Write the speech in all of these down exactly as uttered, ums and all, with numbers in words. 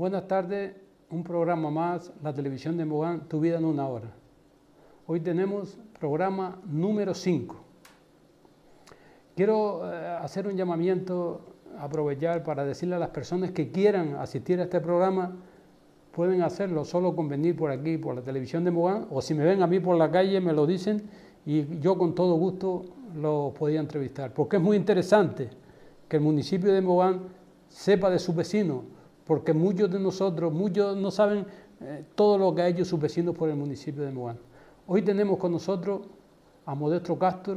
Buenas tardes, un programa más, la televisión de Mogán, Tu vida en una hora. Hoy tenemos programa número cinco. Quiero eh, hacer un llamamiento, aprovechar para decirle a las personas que quieran asistir a este programa, pueden hacerlo solo con venir por aquí, por la televisión de Mogán, o si me ven a mí por la calle me lo dicen y yo con todo gusto los podía entrevistar, porque es muy interesante que el municipio de Mogán sepa de sus vecinos, porque muchos de nosotros, muchos no saben eh, todo lo que ha hecho sus vecinos por el municipio de Mogán. Hoy tenemos con nosotros a Modesto Castro,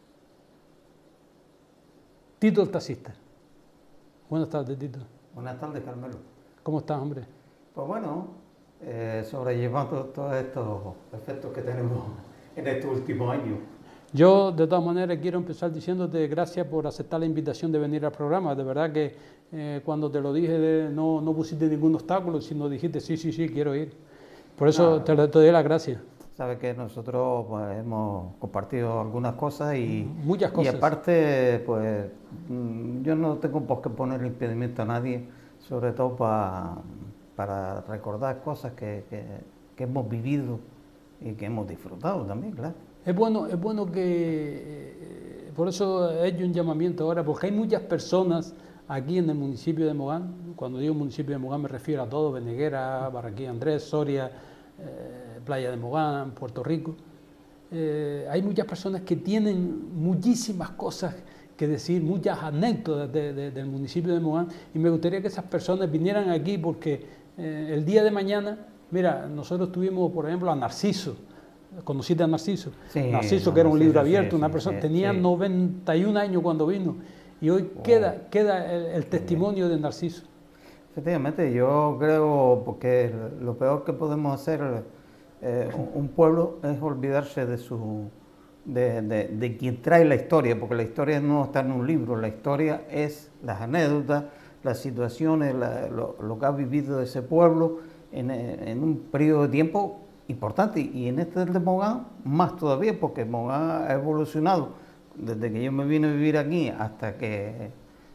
Tito el taxista. Buenas tardes, Tito. Buenas tardes, Carmelo. ¿Cómo estás, hombre? Pues bueno, eh, sobrellevando todos estos efectos que tenemos en estos últimos años. Yo, de todas maneras, quiero empezar diciéndote gracias por aceptar la invitación de venir al programa. De verdad que eh, cuando te lo dije, de, no, no pusiste ningún obstáculo, sino dijiste, sí, sí, sí, quiero ir. Por eso ah, te, te doy las gracias. Sabes que nosotros pues, hemos compartido algunas cosas y, Muchas cosas. Y aparte, pues yo no tengo por qué poner impedimento a nadie, sobre todo pa, para recordar cosas que, que, que hemos vivido y que hemos disfrutado también, claro. Es bueno, es bueno que, por eso he hecho un llamamiento ahora, porque hay muchas personas aquí en el municipio de Mogán. Cuando digo municipio de Mogán me refiero a todo, Beneguera, Barranquilla Andrés, Soria, eh, Playa de Mogán, Puerto Rico. Eh, hay muchas personas que tienen muchísimas cosas que decir, muchas anécdotas de, de, del municipio de Mogán, y me gustaría que esas personas vinieran aquí porque eh, el día de mañana, mira, nosotros tuvimos por ejemplo a Narciso. ¿Conociste a Narciso? Sí, Narciso, que era un libro abierto, sí, una sí, persona, sí, tenía sí. noventa y un años cuando vino, y hoy Oh, queda, queda el, el testimonio de Narciso. Efectivamente, yo creo, porque lo peor que podemos hacer eh, un pueblo es olvidarse de su de, de, de quien trae la historia, porque la historia no está en un libro, la historia es las anécdotas, las situaciones, la, lo, lo que ha vivido ese pueblo en, en un periodo de tiempo importante, y en este de Mogán más todavía, porque Mogán ha evolucionado desde que yo me vine a vivir aquí hasta que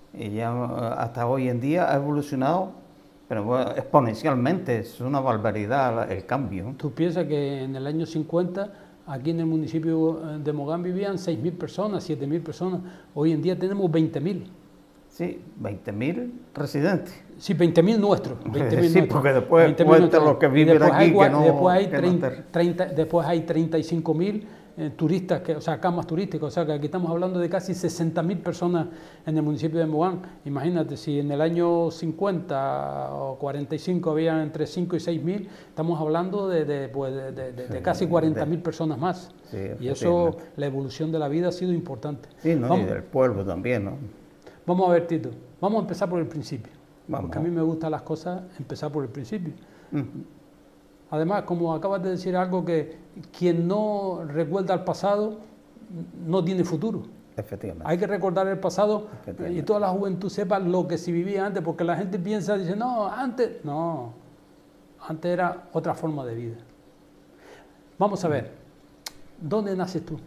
ya hasta hoy en día ha evolucionado, pero bueno, exponencialmente. Es una barbaridad el cambio. Tú piensas que en el año cincuenta aquí en el municipio de Mogán vivían seis mil personas, siete mil personas, hoy en día tenemos veinte mil. Sí, veinte mil residentes. Sí, veinte mil nuestros. veinte mil sí, nuestros. porque después cuenta los que viven aquí hay, que no... Después hay, que treinta, no treinta, después hay treinta y cinco mil eh, turistas, que, o sea, camas turísticas, o sea, que aquí estamos hablando de casi sesenta mil personas en el municipio de Mogán. Imagínate, si en el año cincuenta o cuarenta y cinco había entre cinco y seis mil, estamos hablando de, de, pues, de, de, de, de casi cuarenta mil personas más. Sí, y eso, la evolución de la vida ha sido importante. Sí, ¿no? Vamos, y del pueblo también, ¿no? Vamos a ver, Tito, vamos a empezar por el principio. Vamos. Porque a mí me gustan las cosas empezar por el principio. Uh-huh. Además, como acabas de decir algo, que quien no recuerda el pasado no tiene futuro. Efectivamente. Hay que recordar el pasado y toda la juventud sepa lo que se vivía antes, porque la gente piensa, dice, no, antes, no, antes era otra forma de vida. Vamos a ver, ¿dónde naces tú?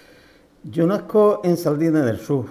Yo nazco en Sardina del Sur,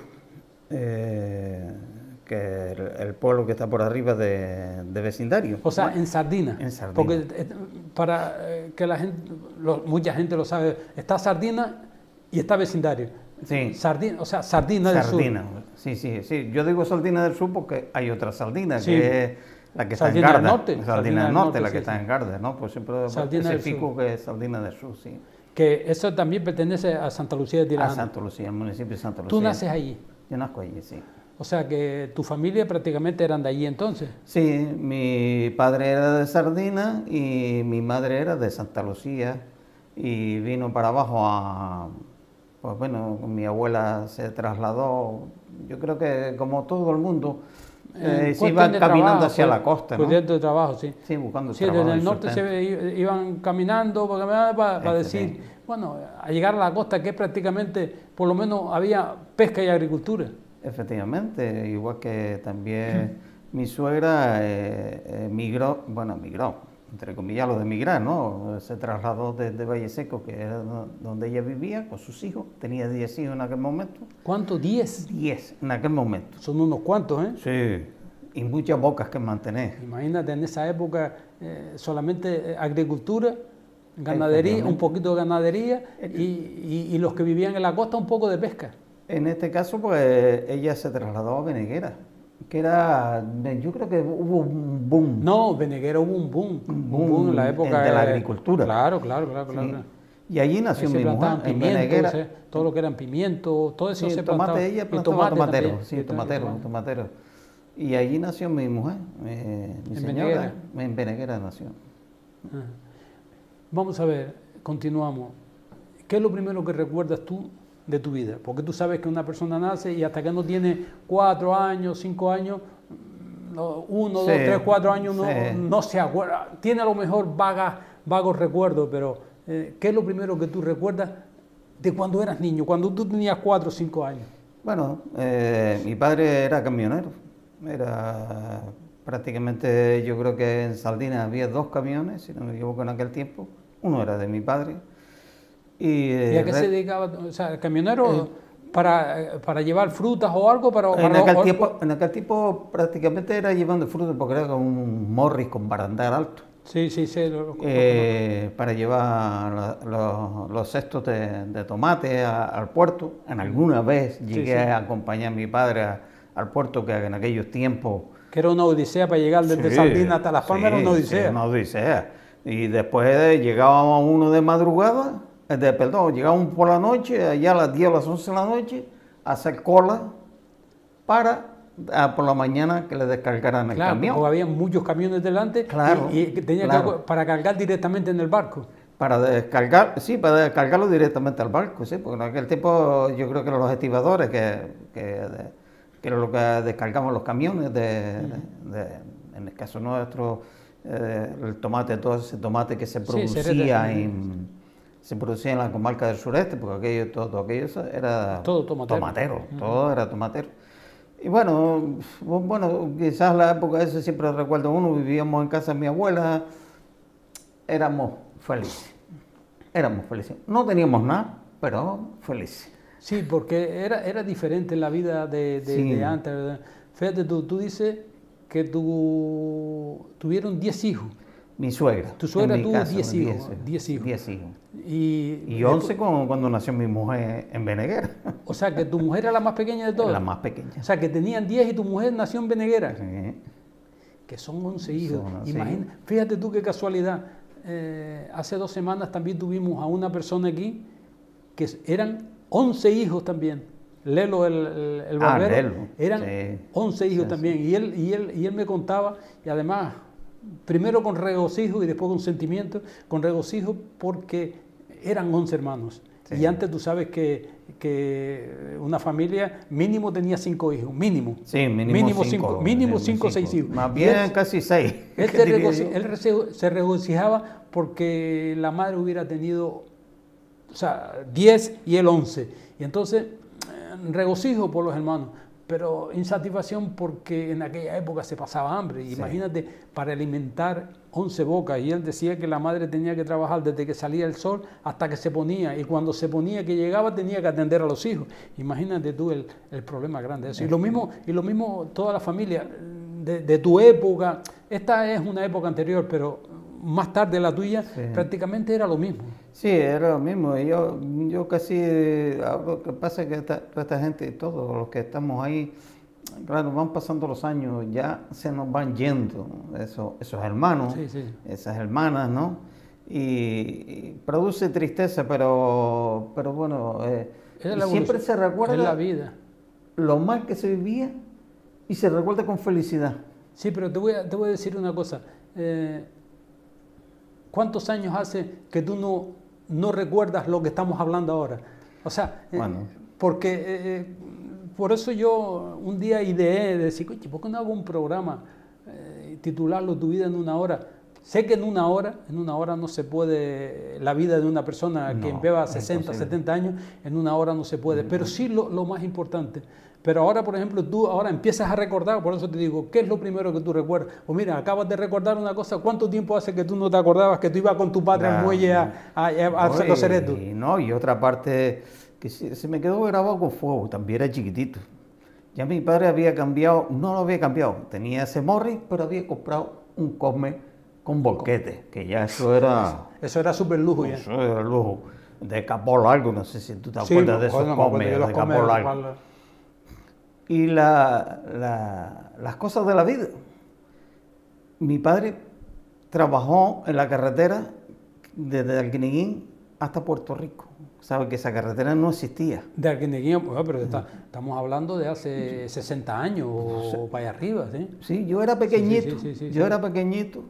eh, que es el, el pueblo que está por arriba de, de vecindario. O sea, bueno, en Sardina. En Sardina. Porque para que la gente, lo, mucha gente lo sabe, está Sardina y está vecindario. Sí. Sardina, o sea, Sardina del Sardina. Sur. Sí, sí, sí. Yo digo Sardina del Sur porque hay otra Sardina, sí, que es la que Sardina está en Garda. Del Norte. Sardina, Sardina del Norte, norte, la sí, que está sí. en Garda, ¿no? Pues siempre especifico que es Sardina del Sur, sí. Que eso también pertenece a Santa Lucía de Tirajana. A Santa Lucía, el municipio de Santa Lucía. ¿Tú naces allí? Yo nazco allí, sí. O sea que tu familia prácticamente eran de allí entonces. Sí, mi padre era de Sardina y mi madre era de Santa Lucía, y vino para abajo a... Pues bueno, mi abuela se trasladó, yo creo que como todo el mundo, eh, se iba caminando trabajo, hacia pues, la costa, ¿no? Pues de trabajo, sí. Sí, buscando sí, trabajo. Desde el norte se iban caminando para, para, para decir, sí. Bueno, a llegar a la costa, que prácticamente, por lo menos había pesca y agricultura. Efectivamente, igual que también mi suegra eh, emigró, bueno, emigró, entre comillas lo de emigrar, ¿no? Se trasladó desde Valle Seco, que era donde ella vivía, con sus hijos, tenía diez hijos en aquel momento. ¿Cuántos? ¿diez? diez en aquel momento. Son unos cuantos, ¿eh? Sí, y muchas bocas que mantener. Imagínate, en esa época eh, solamente agricultura, ganadería, un poquito de ganadería y, y, y los que vivían en la costa un poco de pesca. En este caso, pues ella se trasladó a Beneguera, que era, yo creo que hubo un boom. No, Beneguera hubo un boom, un boom, boom en la época de la agricultura. Claro, claro, claro, claro. Sí. Y allí nació mi mujer, en Beneguera. Eh, todo lo que eran pimientos, todo eso sí, se tomate, plantaba. Ella plantaba tomatero, también, sí, tomatero, tomate. tomatero. Y allí nació mi mujer, eh, mi ¿En señora. Beneguera? En Beneguera nació. Ajá. Vamos a ver, continuamos. ¿Qué es lo primero que recuerdas tú de tu vida? Porque tú sabes que una persona nace y hasta que no tiene cuatro años, cinco años, uno, sí, dos, tres, cuatro años, no, sí. no se acuerda. Tiene a lo mejor vaga, vagos recuerdos, pero eh, ¿qué es lo primero que tú recuerdas de cuando eras niño, cuando tú tenías cuatro o cinco años? Bueno, eh, mi padre era camionero. Era prácticamente, yo creo que en Salinas había dos camiones, si no me equivoco, en aquel tiempo. Uno era de mi padre. ¿Y, eh, ¿Y a qué se dedicaba? O sea, el camionero eh, para, para llevar frutas o algo. Para, en, para aquel o, tiempo, en aquel tiempo prácticamente era llevando frutas porque era como un Morris con barandal alto. Sí, sí, sí. Lo, lo, eh, lo, para llevar la, los, los cestos de, de tomate a, al puerto. En alguna vez llegué sí, sí. a acompañar a mi padre a, al puerto, que en aquellos tiempos... Que era una odisea para llegar desde sí, Salinas hasta Las Palmas, sí, era una odisea. Sí, una odisea. Y después llegábamos uno de madrugada, de, perdón, llegábamos por la noche, allá a las diez o las once de la noche, a hacer cola para a, por la mañana que le descargaran el claro, camión. Porque había muchos camiones delante claro, y, y tenía claro. que para cargar directamente en el barco. Para descargar, sí, para descargarlo directamente al barco, sí, porque en aquel tiempo yo creo que eran los estibadores que, que, de, que era lo que descargaban los camiones, de, mm. de, de, en el caso nuestro, eh, el tomate, todo ese tomate que se producía sí, en... se producía en la comarca del sureste, porque aquello, todo, todo aquello era todo tomatero, tomatero uh-huh. todo era tomatero. Y bueno, bueno, quizás la época esa siempre recuerdo uno, vivíamos en casa de mi abuela, éramos felices, éramos felices. No teníamos nada, pero felices. Sí, porque era, era diferente la vida de, de, sí. de antes, ¿verdad? Fíjate, tú, tú dices que tu, tuvieron diez hijos. Mi suegra. Tu suegra tuvo diez hijos. diez hijos. diez hijos. Y, y once cuando, cuando nació mi mujer en Beneguera. O sea, que tu mujer era la más pequeña de todas. La más pequeña. O sea, que tenían diez y tu mujer nació en Beneguera. Sí. Que son once hijos. Son, Imagina, sí. Fíjate tú qué casualidad. Eh, hace dos semanas también tuvimos a una persona aquí que eran once hijos también. Lelo, el, el, el barbero, ah, Lelo. eran sí. once hijos sí, también. Sí. Y, él, y, él, y él me contaba, y además, primero con regocijo y después con sentimiento, con regocijo porque eran once hermanos. Sí. Y antes tú sabes que, que una familia mínimo tenía cinco hijos, mínimo. Sí, mínimo, mínimo cinco. cinco, mínimo cinco o seis hijos. Más bien él, casi seis. Él, se, regoci él se regocijaba porque la madre hubiera tenido, o sea, diez y él once. Y entonces, regocijo por los hermanos, pero insatisfacción porque en aquella época se pasaba hambre. Sí. Imagínate, para alimentar once bocas, y él decía que la madre tenía que trabajar desde que salía el sol hasta que se ponía, y cuando se ponía, que llegaba, tenía que atender a los hijos. Imagínate tú el, el problema grande. Eso. Y lo mismo, y lo mismo toda la familia de, de tu época. Esta es una época anterior, pero más tarde la tuya, sí. prácticamente era lo mismo. Sí, era lo mismo. Yo, yo casi, lo que pasa es que esta, esta gente, todos los que estamos ahí, claro, van pasando los años, ya se nos van yendo esos, esos hermanos, sí, sí. esas hermanas, ¿no? Y, y produce tristeza, pero, pero bueno, eh, siempre se recuerda es la vida. Lo mal que se vivía y se recuerda con felicidad. Sí, pero te voy a, te voy a decir una cosa. Eh, ¿Cuántos años hace que tú no, no recuerdas lo que estamos hablando ahora? O sea, bueno. eh, porque eh, por eso yo un día ideé decir, oye, ¿por qué no hago un programa, eh, titularlo Tu vida en una hora? Sé que en una hora, en una hora no se puede, la vida de una persona no, que lleva sesenta, setenta años, en una hora no se puede, pero sí lo, lo más importante. Pero ahora, por ejemplo, tú ahora empiezas a recordar, por eso te digo, ¿qué es lo primero que tú recuerdas? O mira, acabas de recordar una cosa, ¿cuánto tiempo hace que tú no te acordabas que tú ibas con tu padre al muelle a, a, a, a los ceretos? No, y otra parte que se, se me quedó grabado con fuego, también era chiquitito. Ya mi padre había cambiado, no lo había cambiado, tenía ese Morris, pero había comprado un Cosme con volquete, que ya eso era... Eso era súper lujo ya. Eso era lujo. De capó largo, no sé si tú te Sí, acuerdas de esos joder, no me acuerdo, Cosme yo los de Cosme capó de largo. Capó- Y la, la- las cosas de la vida. Mi padre trabajó en la carretera desde Arguineguín hasta Puerto Rico. Sabe que esa carretera no existía. De Arguineguín, bueno, pero está- estamos hablando de hace sesenta años o para allá arriba, ¿sí? Sí, yo era pequeñito, sí, sí, sí, yo sí. era pequeñito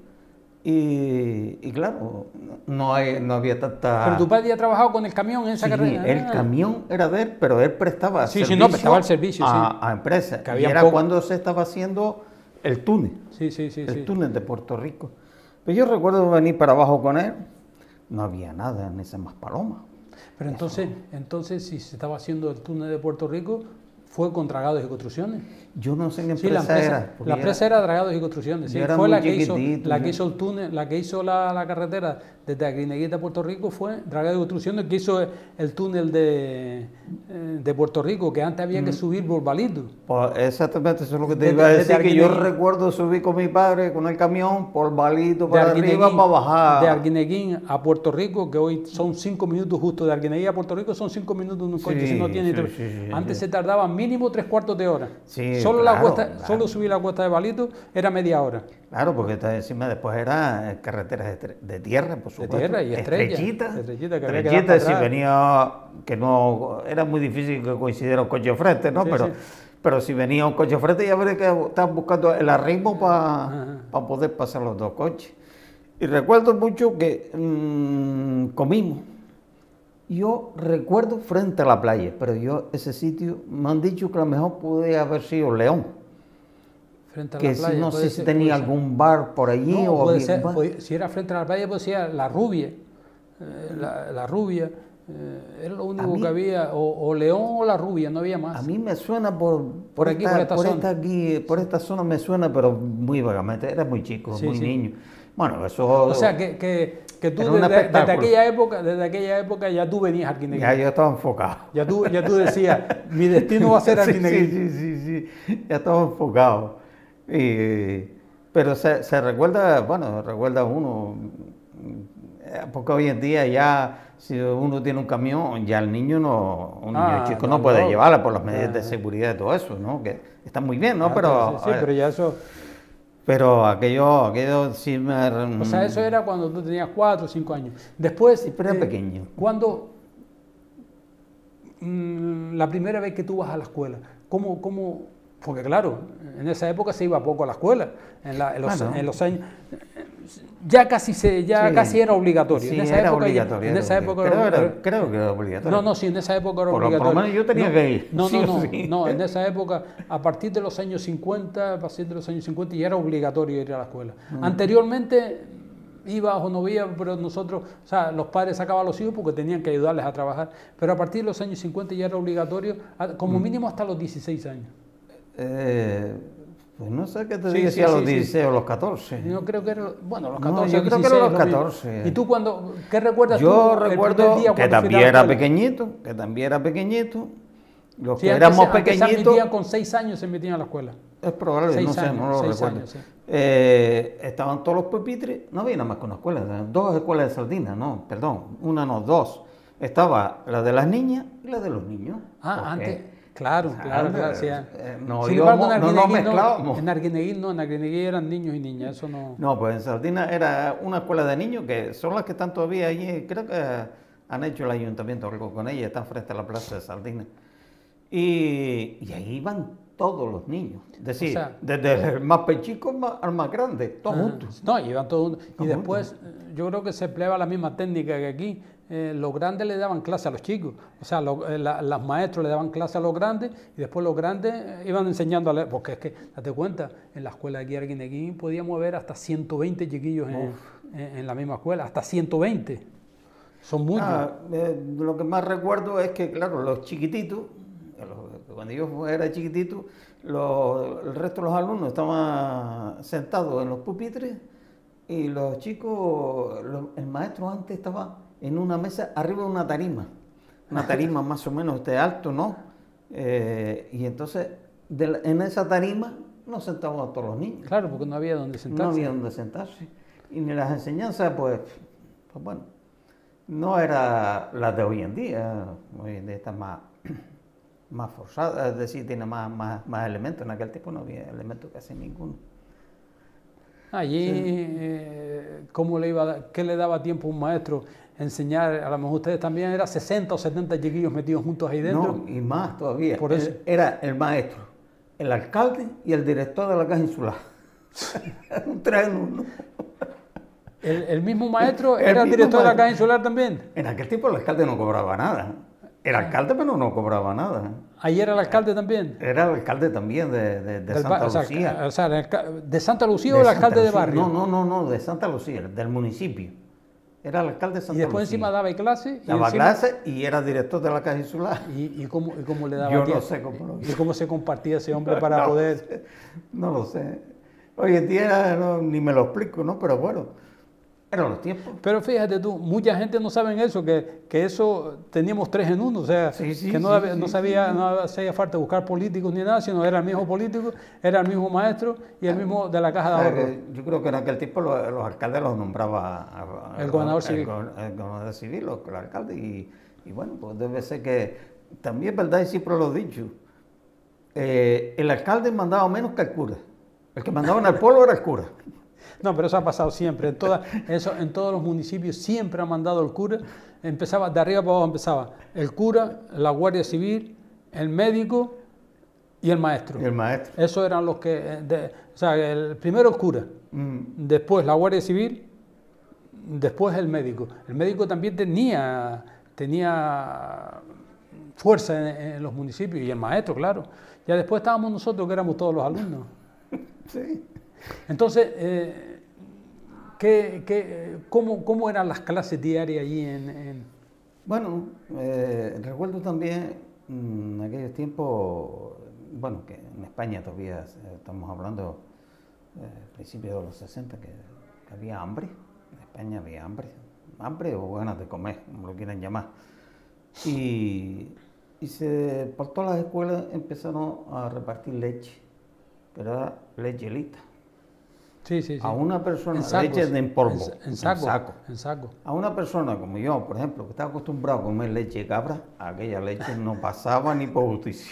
y, y claro, no, hay, no había tanta... Pero tu padre ya ha trabajado con el camión en esa Sí, carrera. el Ah. camión era de él, pero él prestaba Sí, sí, servicio, no, prestaba el servicio, a, sí. a empresas. Que Y había era poco- cuando se estaba haciendo el túnel, Sí, sí, sí. el sí. túnel de Puerto Rico. Pero yo recuerdo venir para abajo con él, no había nada en esa Maspalomas. Pero entonces, entonces, si se estaba haciendo el túnel de Puerto Rico, fue con Dragados y Construcciones. Yo no sé qué Sí, la empresa empresa, era. porque la ya- empresa era Dragados y Construcciones. Sí, yo era fue muy la que, hizo, chiquitito, la yo- que hizo el túnel, la que hizo la, la carretera desde Aguineguín a Puerto Rico fue Dragados y Construcciones, que hizo el túnel de, eh, de Puerto Rico, que antes había que subir por Balito. Pues exactamente, eso es lo que te Desde- iba a desde decir, que yo Arguineguín. recuerdo subir con mi padre con el camión por Balito De para arriba Arguineguín, para bajar. de Arguineguín a Puerto Rico, que hoy son cinco minutos justo de Arguineguín a Puerto Rico, son cinco minutos en un coche, Sí, si no tiene... sí, tres- sí, sí, antes sí. se tardaba mínimo tres cuartos de hora. Sí, solo, la claro, cuesta, claro. solo subir la cuesta de Balito era media hora. Claro, porque está encima después era eh, carreteras de, de tierra, por supuesto. tierra y estrella. Estrechita. Estrellita, que había que dar Estrechita, para si atrás. venía, que no, era muy difícil que coincidiera un coche de frente, ¿no? Sí, pero, sí. pero si venía un coche de frente ya habría que estar buscando el arrimo para Ajá. poder pasar los dos coches. Y recuerdo mucho que mm, comimos. Yo recuerdo frente a la playa, pero yo ese sitio me han dicho que a lo mejor puede haber sido León. Frente a Que la si, playa. no puede sé si ser- tenía puede ser. algún bar por allí No, o puede había ser, un bar. podía- si era frente a la playa, pues decía La Rubia. eh, la, la Rubia. eh, era lo único mí- que había. O, o León o La Rubia, no había más. A mí me suena por, Por aquí, por esta por zona. esta aquí, por esta zona me suena, pero muy vagamente. Era muy chico, Sí, muy sí. niño. Bueno, eso. O sea, que, que, que tú Era un desde, desde espectáculo. aquella época, desde aquella época ya tú venías a Arguineguín. Ya yo estaba enfocado. Ya tú, ya tú decías, mi destino va a ser Sí, Arguineguín. sí, sí, sí, sí, ya estaba enfocado. Y- pero se, se recuerda, bueno, recuerda uno, eh, porque hoy en día ya, si uno tiene un camión, ya el niño no, un niño Ah, chico no, no puede no. llevarla por las medidas Ah. de seguridad y todo eso, ¿no? Que está muy bien, ¿no? Ah, pero, sí, sí, pero ya eso. pero aquello, aquello sí me... O sea, eso era cuando tú tenías cuatro o cinco años. Después. Sí, pero era pequeño. Cuando. mm, la primera vez que tú vas a la escuela, ¿cómo, cómo? Porque claro, en esa época se iba poco a la escuela. En, la- en los, Bueno. en los años. Ya casi se, ya Sí. casi era obligatorio. Sí, en esa era época ya- obligatorio. en era esa época obligatorio. era- creo, era, creo que era obligatorio. No, no, sí, en esa época era Por lo- por lo obligatorio. menos yo tenía no, que ir, No, sí no, o no, sí. no, en esa época, a partir de los años cincuenta, a partir de los años cincuenta ya era obligatorio ir a la escuela. Mm. Anteriormente ibas o no ibas, pero nosotros, o sea, los padres sacaban a los hijos porque tenían que ayudarles a trabajar, pero a partir de los años cincuenta ya era obligatorio, a- como Mm. mínimo hasta los dieciséis años. Eh, pues no sé qué te Sí, diga sí, si a los sí, sí. dieciséis o los catorce. Yo creo que era, bueno, los No, catorce, yo creo que dieciséis, eran los lo mismo. catorce. ¿Y tú cuando, qué recuerdas Yo tú el primer recuerdo día que cuando fuiste a también la era escuela? pequeñito, que también era pequeñito. Los Sí, que antes éramos se- antes se pequeñitos, admitían con seis años se metían a la escuela. es probable, seis no sé, años, no lo seis recuerdo. años, sí. Eh, estaban todos los pupitres, no había nada más que una escuela, eran dos escuelas de sardina, no, perdón, una no, dos. Estaba la de las niñas y la de los niños. Ah, porque- antes, claro, claro, antes, claro. sí, ah. eh, no Sin íbamos- embargo, en no nos Arguineguín no, mezclábamos. en Arguineguín no, en Arguineguín eran niños y niñas, eso no. No, pues en Sardina era una escuela de niños que son las que están todavía allí, creo que han hecho el ayuntamiento algo con ellas, están frente a la plaza de Sardina. Y, y ahí iban todos los niños, es decir, O sea, desde el más pechico más- al más grande, todos Ajá. juntos. No, iban todos juntos. Y Todos después, eh, yo creo que se empleaba la misma técnica que aquí. Eh, los grandes le daban clase a los chicos. O sea, lo- eh, la- los maestros le daban clase a los grandes y después los grandes eh, iban enseñando a leer. Porque es que, date cuenta, en la escuela de aquí de Arguineguín podíamos ver hasta ciento veinte chiquillos en, en- en la misma escuela. Hasta ciento veinte. Son muchos. Ah, eh, lo que más recuerdo es que, claro, los chiquititos, los- cuando yo era chiquitito, los- el resto de los alumnos estaban sentados en los pupitres y los chicos, los- el maestro antes estaba en una mesa arriba de una tarima, una tarima más o menos de alto, ¿no? Eh, y entonces de la- en esa tarima nos sentábamos a todos los niños. Claro, porque no había donde sentarse. No había donde sentarse. Y ni las enseñanzas, pues, pues bueno, no era la de hoy en día. Hoy en día está más, más forzada, es decir, tiene más, más, más elementos. En aquel tiempo no había elementos casi ninguno. Allí, Sí. eh, ¿cómo le iba a dar- qué le daba tiempo a un maestro enseñar? A lo mejor ustedes también eran sesenta o setenta chiquillos metidos juntos ahí dentro. No, y más todavía. Por eso- Él era el maestro, el alcalde y el director de la Caja Insular. Un tres en uno. El, el mismo maestro El era el mismo director de la maestro. Caja Insular también. En aquel tiempo el alcalde no cobraba nada. Era alcalde, pero no cobraba nada. Ahí era el alcalde también. Era el alcalde también de, de, de Del Santa ba- o sea, Lucía. o sea, el alca- ¿de Santa Lucía De o el Santa alcalde de Lucía. barrio? No, no, no, no, de Santa Lucía, del municipio. Era el alcalde de Santa Y después Lucía. encima daba clase. Y Daba encima- clase y era director de la Caja Insular. ¿Y, y cómo, y cómo le daba Yo no tiempo? sé cómo lo ¿Y cómo se compartía ese hombre para No lo poder...? sé, no lo sé. Hoy en día no, ni me lo explico, ¿no? Pero bueno, eran los tiempos. Pero fíjate tú, mucha gente no sabe eso, que, que eso teníamos tres en uno, o sea, Sí, sí, que no, sí, había- no sí, sabía, no hacía falta buscar políticos ni nada, sino era el mismo político, era el mismo maestro y el mismo de la caja de O sea, ahorro. que yo creo que en aquel tiempo los, los alcaldes los nombraba a- a- El gobernador civil. El, go- el gobernador civil, los- el alcalde. Y, y bueno, pues debe ser que también, ¿verdad? Y siempre lo he dicho. eh, el alcalde mandaba menos que el cura. El que mandaba en el pueblo era el cura. No, pero eso ha pasado siempre, en, toda, eso, en todos los municipios siempre ha mandado el cura, empezaba, de arriba para abajo empezaba el cura, la guardia civil, el médico y el maestro. Y el maestro. Esos eran los que, eh, de- o sea, el primero el cura, Mm. después la Guardia Civil, después el médico. El médico también tenía, tenía fuerza en, en los municipios y el maestro, claro. Ya después estábamos nosotros que éramos todos los alumnos. Sí. Entonces, eh, ¿qué, qué, cómo, ¿cómo eran las clases diarias allí en...? en- Bueno, eh, recuerdo también en aquellos tiempos, bueno, que en España todavía eh, estamos hablando eh, principios de los sesenta, que, que había hambre. En España había hambre, hambre o ganas de comer, como lo quieran llamar. Y, y se, por todas las escuelas empezaron a repartir leche, pero era leche lita. Sí, sí, sí. A una persona, En sacos, leche de en polvo, En, en saco, saco. en saco. A una persona como yo, por ejemplo, que estaba acostumbrado a comer leche de cabra, aquella leche no pasaba ni por justicia.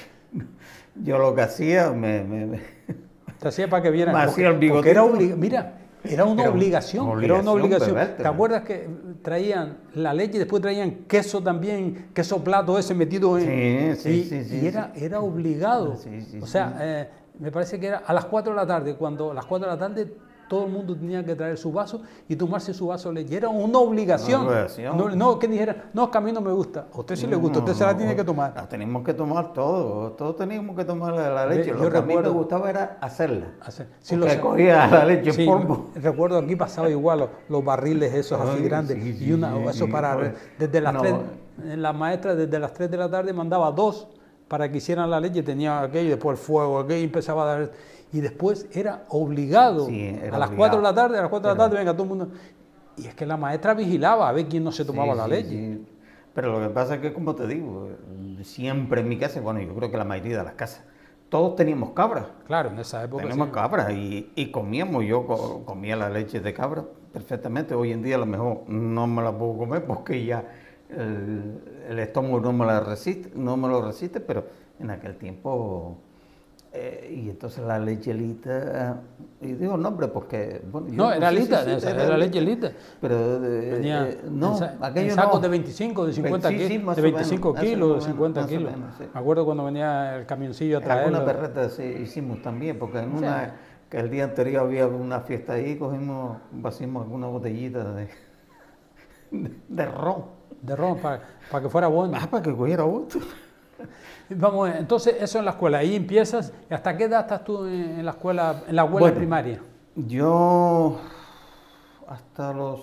Yo lo que hacía, me, me- me- Te hacía para que vieran. Me porque- hacía el porque era bigotito. obliga- Mira, era una Era una obligación, era una obligación obligación. bebértela. ¿Te acuerdas que traían la leche y después traían queso también, queso plato ese metido en... Sí, sí, y, sí, sí, y era, era obligado. Sí, sí, o sea, eh, me parece que era a las cuatro de la tarde, cuando a las cuatro de la tarde todo el mundo tenía que traer su vaso y tomarse su vaso de leche. Era una obligación. Una obligación. No, no que dijera, no, que a mí no me gusta. A usted sí le gusta, usted se la tiene que tomar. La teníamos que tomar todo, todos teníamos que tomar la, la leche. Yo Lo que a mí me recuerdo- gustaba era hacerla. Hacer- sí, Porque lo- cogía la leche Sí, en polvo. recuerdo aquí pasaba igual los, los barriles esos así Ay, grandes sí, y una, sí, eso sí, para pues, desde las no. tres, la maestra desde las tres de la tarde mandaba dos para que hicieran la leche, tenía aquello y después el fuego, aquello y empezaba a dar y después era obligado Sí, era a las obligado. cuatro de la tarde, a las cuatro de la Era- tarde venga todo el mundo y es que la maestra vigilaba a ver quién no se tomaba Sí, la sí, leche. sí. Pero lo que pasa es que, como te digo, siempre en mi casa, bueno, yo creo que la mayoría de las casas, todos teníamos cabras. Claro, en esa época Teníamos sí. cabras y, y comíamos, yo co- comía la leche de cabra perfectamente. Hoy en día a lo mejor no me la puedo comer porque ya el, el estómago no me la resiste, no me lo resiste, pero en aquel tiempo, eh, y entonces la leche lita, y digo nombre porque, bueno, yo No, era sí, sí, lita, sí, esa era leche lita. Pero eh, Venía eh, no, en, sa- aquello en sacos no. de veinticinco, de cincuenta Sí, sí, kilos, más de o menos, veinticinco más o kilos, de menos, cincuenta más o kilos. menos, sí. Me acuerdo cuando venía el camioncillo a Alguna traerlo. perreta sí hicimos también, porque en O sea, una, que el día anterior había una fiesta ahí, cogimos, vaciamos alguna botellita de, de, de ron. de ron para, para que fuera bueno. Ah, para que cogiera gusto. Vamos, entonces eso en la escuela, ahí empiezas. ¿Y hasta qué edad estás tú en, en la escuela, en la escuela Bueno. primaria? Yo hasta los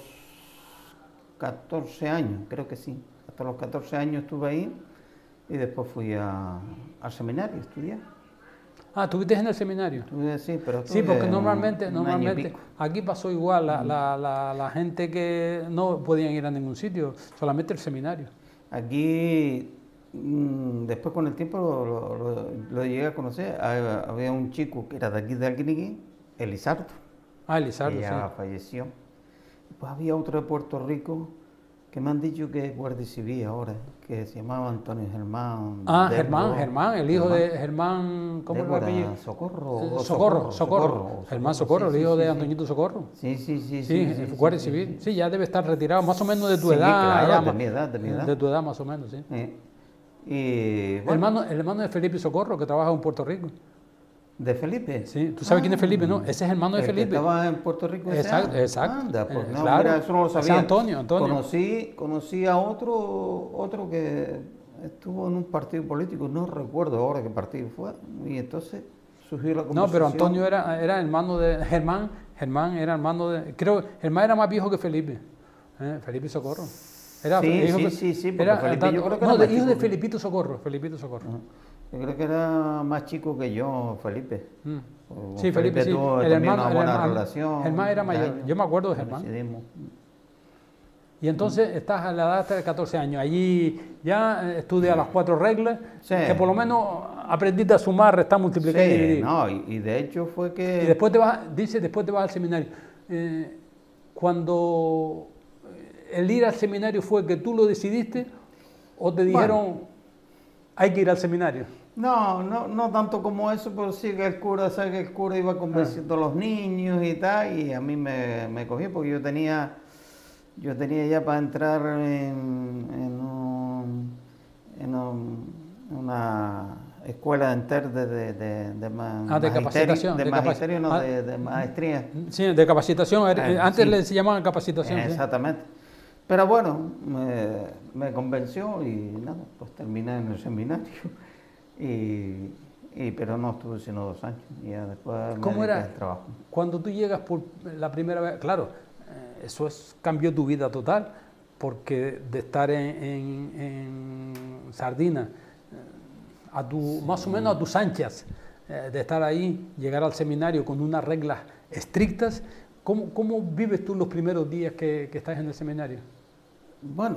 catorce años, creo que sí. Hasta los catorce años estuve ahí y después fui a, al seminario a estudiar. Ah, ¿estuviste en el seminario? Estuve, sí, pero Sí, estuve porque un- normalmente, un año y normalmente pico. aquí pasó igual, la, la, la, la gente que no podían ir a ningún sitio, solamente el seminario. Aquí mm, después con el tiempo lo, lo, lo, lo llegué a conocer. Había, había un chico que era de aquí de Alquiniquí, Elizardo. Ah, Elizardo, que ya sí. falleció. Pues había otro de Puerto Rico que me han dicho que es guardia civil ahora, que se llamaba Antonio Germán. Ah, Débora, Germán, Germán, el hijo Germán, de Germán, ¿cómo era el Débora, apellido? Socorro, Eh, o Socorro, Socorro, Socorro, Germán Socorro, sí, el hijo sí, de sí, Antoñito Socorro. Sí, sí, sí, Sí, sí, el sí, guardia sí, civil. sí. Sí, ya debe estar retirado, más o menos de tu Sí, edad. claro, ya de más- mi edad, de mi edad. De tu edad más o menos, sí. Eh, Y El bueno, hermano, el hermano de Felipe Socorro, que trabaja en Puerto Rico. de Felipe. Sí, ¿tú sabes quién es Felipe, no? Ese es el hermano de El que Felipe. estaba en Puerto Rico ese Exacto, año. exacto. Anda, pues Eh, no, claro. mira, eso no lo Ese es sabía. Antonio, Antonio. Conocí, conocí a otro, otro que estuvo en un partido político, no recuerdo ahora qué partido fue, y entonces surgió la conversación. No, pero Antonio era, era hermano de Germán. Germán era hermano de. Creo, Germán era más viejo que Felipe. ¿eh? Felipe Socorro. Era Sí, hijo sí, de- sí, sí, porque era, Felipe tanto- yo creo que no, era de, más hijo de chico que- Felipito Socorro. Felipito Socorro. Ajá. Yo creo que era más chico que yo, Felipe. Mm. Con Sí, Felipe, sí. tuvo El también hermano, una el buena hermano- relación. Germán era de mayor. años. Yo me acuerdo de Germán. Coincidimos. Y entonces estás a la edad hasta de catorce años. Allí ya eh, estudias las cuatro reglas, Sí. que por lo menos aprendiste a sumar, restar, multiplicar y Sí, dividir. no, y, y de hecho fue que... Y después te vas, dice, después te vas al seminario. Eh, cuando el ir al seminario fue que tú lo decidiste o te dijeron hay que ir al seminario. No, no, no tanto como eso, pero sí que el cura, sabe que el cura iba convenciendo a los niños y tal, y a mí me, me cogió porque yo tenía, yo tenía ya para entrar en, en, un- en un- una escuela entera de, de, de, de ma- Ah, de magisterio- capacitación, de de capaci- magisterio, no, ah. de, de maestría. Sí, de capacitación. eh, Ah, Antes sí. le se llamaban capacitación. sí. Exactamente. Pero bueno, me, me convenció y nada, pues terminé en el seminario. Y, y- pero no estuve sino dos años. Y ya después me ¿Cómo dediqué era? al trabajo. Cuando tú llegas por la primera vez, claro, eh, eso es, cambió tu vida total, porque de estar en, en- en Sardina, eh, a tu, más o menos a tus anchas, eh, de estar ahí, llegar al seminario con unas reglas estrictas, ¿cómo, cómo vives tú los primeros días que, que estás en el seminario? Bueno,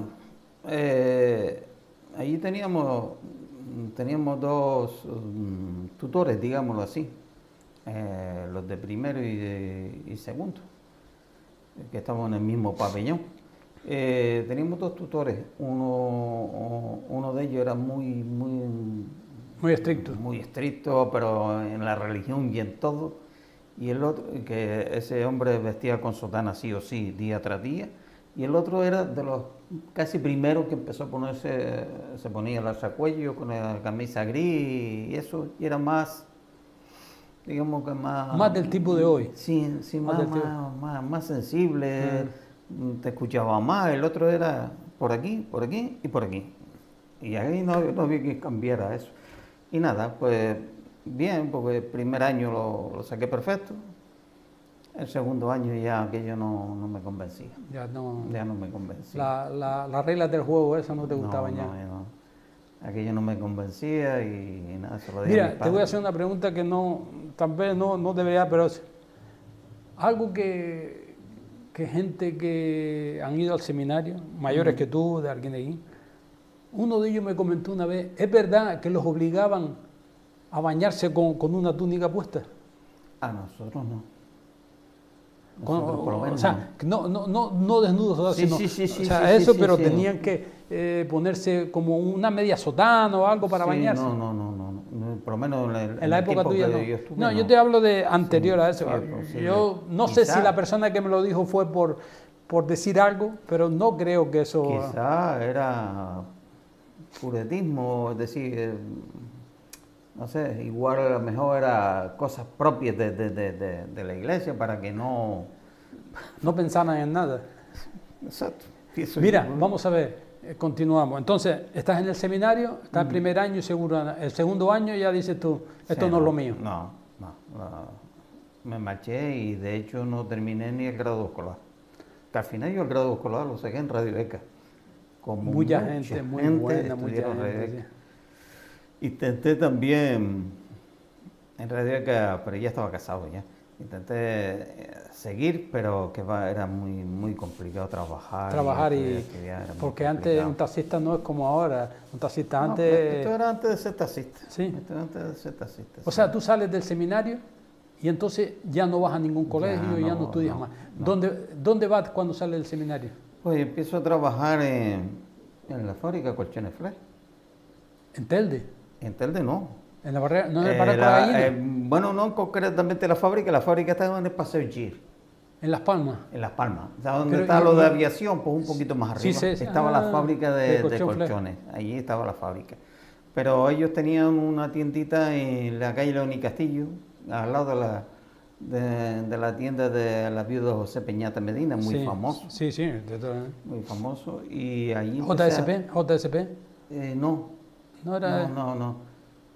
eh, allí teníamos, teníamos dos um, tutores, digámoslo así, eh, los de primero y, de, y segundo, que estaban en el mismo pabellón. Eh, teníamos dos tutores, uno, uno de ellos era muy, muy, Muy estricto. muy estricto, pero en la religión y en todo, y el otro, que ese hombre vestía con sotana sí o sí, día tras día, y el otro era de los casi primeros que empezó a ponerse, se ponía el alzacuello con la camisa gris y eso, y era más, digamos que más... Más del tipo de hoy. Sí, sí, Más más, del tipo. más, más, más sensible, te escuchaba más, el otro era por aquí, por aquí y por aquí. Y ahí no, no había que cambiara eso. Y nada, pues bien, porque el primer año lo, lo saqué perfecto. El segundo año ya aquello no, no me convencía. Ya no, Ya no me convencía. la, la- las reglas del juego, esas no te No, gustaban ya. no, no. Aquello no me convencía y, y nada, se lo dije a Mira, mis te voy a padres. hacer una pregunta que no, tal vez no, no debería, pero es algo que, que gente que han ido al seminario, mayores que tú, de Arguineguín, uno de ellos me comentó una vez, ¿es verdad que los obligaban a bañarse con, con una túnica puesta? A nosotros no. Con- Nosotros por lo o menos sea, no, no, no, no desnudos, o sea, Sí, sino, sí, sí, sí, o sea, sí, eso, sí, pero sí. tenían que eh, ponerse como una media sotana o algo para Sí, bañarse. No, no, no, no, no, por lo menos en, el, En la el época tiempo tuya que no. yo estuve, no, yo te hablo de anterior a eso. sí, es posible. Yo no sé si Quizá- la persona que me lo dijo fue por, por decir algo, pero no creo que eso... Quizá era puretismo, es decir, eh, no sé, igual a lo mejor era cosas propias de, de, de, de, de la iglesia para que no... no pensaban en nada. Exacto. Pienso Mira, yo. vamos a ver, eh, continuamos. Entonces, estás en el seminario, estás el primer año y seguro, el segundo año ya dices tú, esto Sí, no es lo mío. No, no, no. Me marché y de hecho no terminé ni el grado escolar. Que al final yo el grado escolar lo saqué en Radio Beca. Como Mucha gente, muy buena, mucha estudiaron Radio gente. Beca. Intenté también en Radio Beca, pero ya estaba casado ya. intenté eh, seguir, pero que va, era muy, muy complicado trabajar. Trabajar y... y estudiar, era muy porque antes complicado. un taxista no es como ahora. Un taxista No, antes... pero esto era antes de ser taxista. Sí. Esto era antes de ser taxista. O sí. sea, tú sales del seminario y entonces ya no vas a ningún colegio, ya no, no, estudias no, más. no. ¿Dónde, ¿Dónde vas cuando sales del seminario? Pues empiezo a trabajar en, en la fábrica de colchones Flex. ¿En Telde? En Telde no. ¿En la barrera? ¿No en el Eh, barranco de la- la Gallina? eh, bueno, no concretamente la fábrica, la fábrica está en el Paseo Gir, ¿En Las Palmas? en Las Palmas. O sea, donde Pero, está y- lo de y- aviación, pues un poquito más Sí, arriba. sí, sí. Estaba Ah, la fábrica de, de de colchón Flex. colchones, allí estaba la fábrica. Pero ellos tenían una tiendita en la calle León y Castillo, al lado de la, de, de la tienda de la viuda José Peñate Medina, muy Sí, famoso, Sí, sí. de todo. muy famoso. Y allí empecé J a- S P, J S P. Eh, no, No era... no, no, no.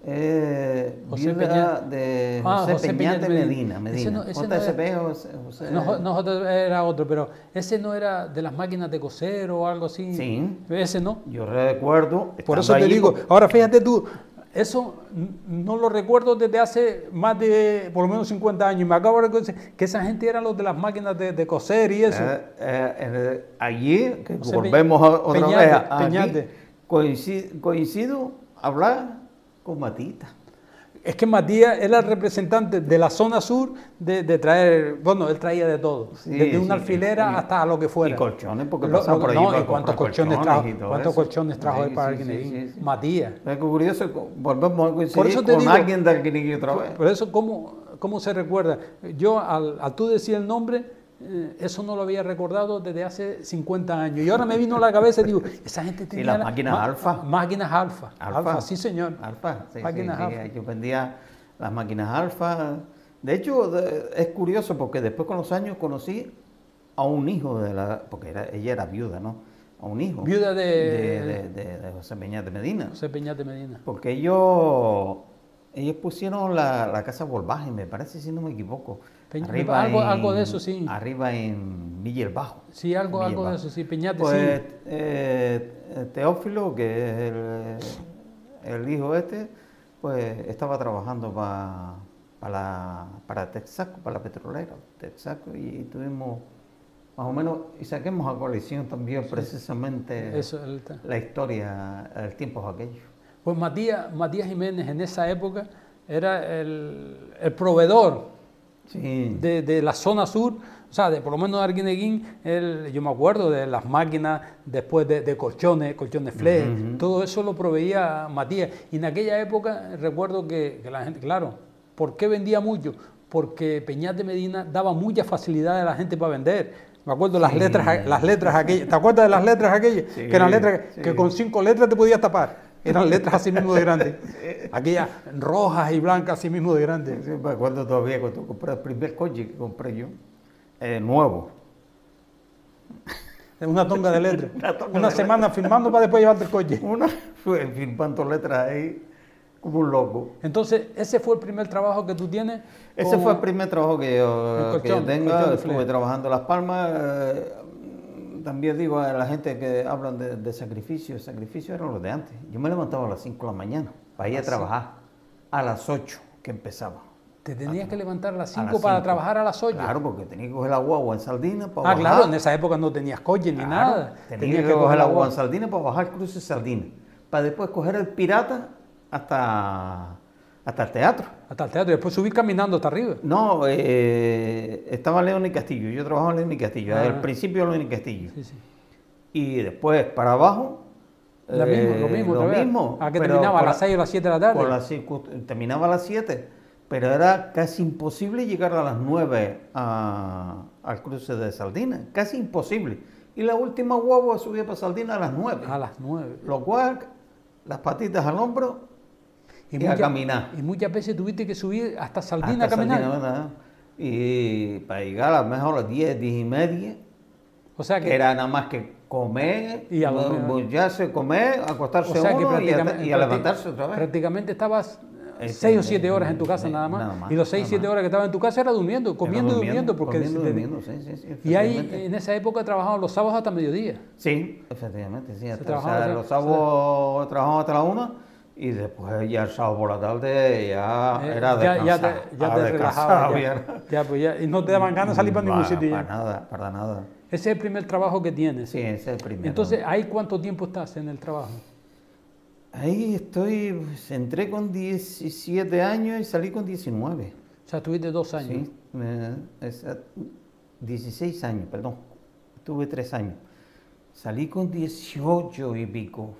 Eh, José viuda Peña- de Ah, José, José Peñate Peñate Medina, Medina. Ese Medina. no- ese no J S P, era- José, José- No, no, J S P era otro, pero ese no era de las máquinas de coser o algo así. Sí. Ese no. Yo recuerdo. Por estando eso te allí, digo, porque- ahora fíjate tú, eso n- no lo recuerdo desde hace más de por lo menos cincuenta años. Y me acabo de recordar que esa gente eran los de las máquinas de, de coser y eso. eh, eh, eh, allí, que José volvemos a- otra Peñate, vez a- aquí, Peñate. coincido, coincido hablar con Matita. Es que Matías era el representante de la zona sur de, de traer, bueno, él traía de todo, Sí, desde una sí, alfilera y- hasta lo que fuera. y colchones, porque Lo- pasaba lo- por allí no, para y cuántos comprar colchones colchones trajo, y todo cuántos eso. colchones trajo Sí, él para sí, Arguineguín. sí, sí, sí. Matías. Es curioso, co- volvemos a coincidir Por eso te con digo- alguien de Arguineguín otra vez. Por eso, ¿cómo, cómo se recuerda? Yo, al, al tú decir el nombre, eh, eso no lo había recordado desde hace cincuenta años. Y ahora me vino a la cabeza y digo, esa gente tenía... las la- máquinas Alfa. Máquinas Alfa. Alfa. Alfa, sí señor. Alfa, sí, sí, Máquinas sí, Alfa. yo vendía las máquinas Alfa. De hecho, de- es curioso porque después con los años conocí a un hijo de la... Porque era, ella era viuda, ¿no? A un hijo. Viuda de- De, de- de- de José Peñate Medina. José Peñate Medina. Porque ellos... Ellos pusieron la, la casa Volvaje, me parece, si no me equivoco. Peñ- algo- algo de eso, sí. Arriba en Villa el Bajo. Sí, algo, Villa algo el de Bajo. eso, sí. Peñate, Pues sí. eh, Teófilo, que es el, el hijo este, pues estaba trabajando pa- pa la, para Texaco, para la petrolera, Texaco, y tuvimos más o menos, y saquemos a coalición también precisamente Eso, el- la historia, el tiempo aquello. Pues Matías, Matías Jiménez en esa época era el, el proveedor Sí, de, de la zona sur, o sea, de, por lo menos de Arguineguín, él- yo me acuerdo de las máquinas después de, de colchones, colchones flex, Ujú. todo eso lo proveía Matías. Y en aquella época recuerdo que, que la gente, claro, ¿por qué vendía mucho? Porque Peñate Medina daba mucha facilidad a la gente para vender. Me acuerdo las Sí. letras, las letras aquellas. ¿Te acuerdas de las letras aquellas? Sí, que eran letras sí. que con cinco letras te podías tapar. Eran letras así mismo de grandes. Aquellas rojas y blancas así mismo de grandes. sí, me acuerdo todavía cuando compré el primer coche que compré yo, eh, nuevo. Una tonga de letras. Una tonga Una de semana firmando para después llevarte el coche. Una fue firmando letras ahí como un loco. Entonces, ese fue el primer trabajo que tú tienes. Ese con- fue el primer trabajo que yo, El colchón, que yo colchón tenga. de Estuve flex. trabajando en Las Palmas. eh, también digo a la gente que hablan de, de sacrificio, el sacrificio eran los de antes. Yo me levantaba a las cinco de la mañana para ir a ¿Ah, sí? trabajar a las ocho que empezaba. Te tenías que levantar a las A cinco las para cinco. trabajar a las ocho. Claro, porque tenía que coger la guagua en Saldina para Ah, bajar. claro, en esa época no tenías coche ni Claro, nada. Tenía Tenías que, coger la agua. guagua en Saldina para bajar el cruce Saldina. Para después coger el pirata hasta, hasta el teatro. Hasta el teatro y después subir caminando hasta arriba. No, eh, estaba León y Castillo. Yo trabajaba en León y Castillo. Ah. Al principio León y Castillo. Sí, sí. Y después para abajo. Lo mismo, lo eh, mismo. Lo otra vez. mismo. ¿A que pero terminaba? ¿A con las la- seis o las siete de la tarde? con las circun- terminaba a las siete. Pero era casi imposible llegar a las nueve a- al cruce de Saldina. Casi imposible. Y la última guagua subía para Saldina a las nueve. A las nueve. Lo cual, las patitas al hombro y, a muchas- caminar. Y muchas veces tuviste que subir hasta Saldina Hasta a caminar. Saldina, ¿verdad? Y para llegar a lo mejor a las diez, diez y media, O sea que que, era nada más que comer, Y a dormir. ya se comer, acostarse o sea que uno y, a, prácticamente, y a levantarse otra vez. prácticamente estabas Este, seis o siete horas en tu casa eh, nada más. nada más, y los seis, nada siete más. horas que estabas en tu casa era durmiendo, comiendo y durmiendo. Porque comiendo, si te- durmiendo, sí, sí, sí, Y ahí, efectivamente. en esa época, trabajaban los sábados hasta mediodía. Sí, efectivamente, sí. Hasta, o trabajaba sea, hasta- los sábados trabajamos hasta la una Y después ya el sábado por la tarde ya Eh, era ya, ya descansar. te, ya a te descansar, relajabas. Ya, bien. ya, pues ya, y no te daban ganas de salir para ningún Va, sitio. Para Ya. nada, para nada. Ese es el primer trabajo que tienes. Sí, ese es el primero. Entonces, ¿ahí cuánto tiempo estás en el trabajo? Ahí estoy, pues, entré con diecisiete años y salí con diecinueve. O sea, tuviste dos años. Sí, me- esa- dieciséis años, perdón. Tuve tres años. Salí con dieciocho y pico.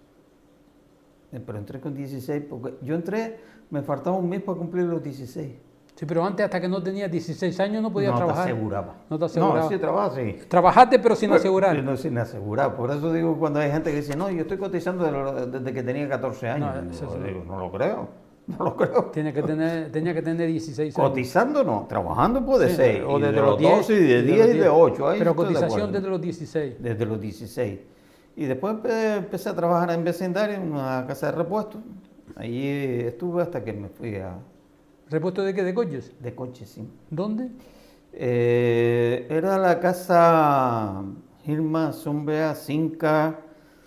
Eh, Pero entré con dieciséis porque yo entré, me faltaba un mes para cumplir los dieciséis. Sí, pero antes, hasta que no tenías dieciséis años, no podías No te trabajar. aseguraba. No te aseguraba. No, sí trabajaba, sí. Trabajaste, pero sin Pero- asegurar. sí, no, sin asegurar. Por eso digo, cuando hay gente que dice, no, yo estoy cotizando de lo- desde que tenía catorce años. No, No, eso sí. digo, no lo creo. No lo creo. Tiene que tener, tenía que tener dieciséis años. Cotizando no, trabajando puede Sí, ser. o y desde de los los diez, doce, y de y de diez los y de diez. ocho. Ahí Pero estoy de cotización acuerdo. desde los dieciséis. Desde los dieciséis. Y después empe- empecé a trabajar en vecindario, en una casa de repuestos. Allí estuve hasta que me fui a, ¿Repuesto de qué? ¿De coches? de coche, sí. ¿Dónde? Eh, era la casa Irma, Zumbea, Cinca.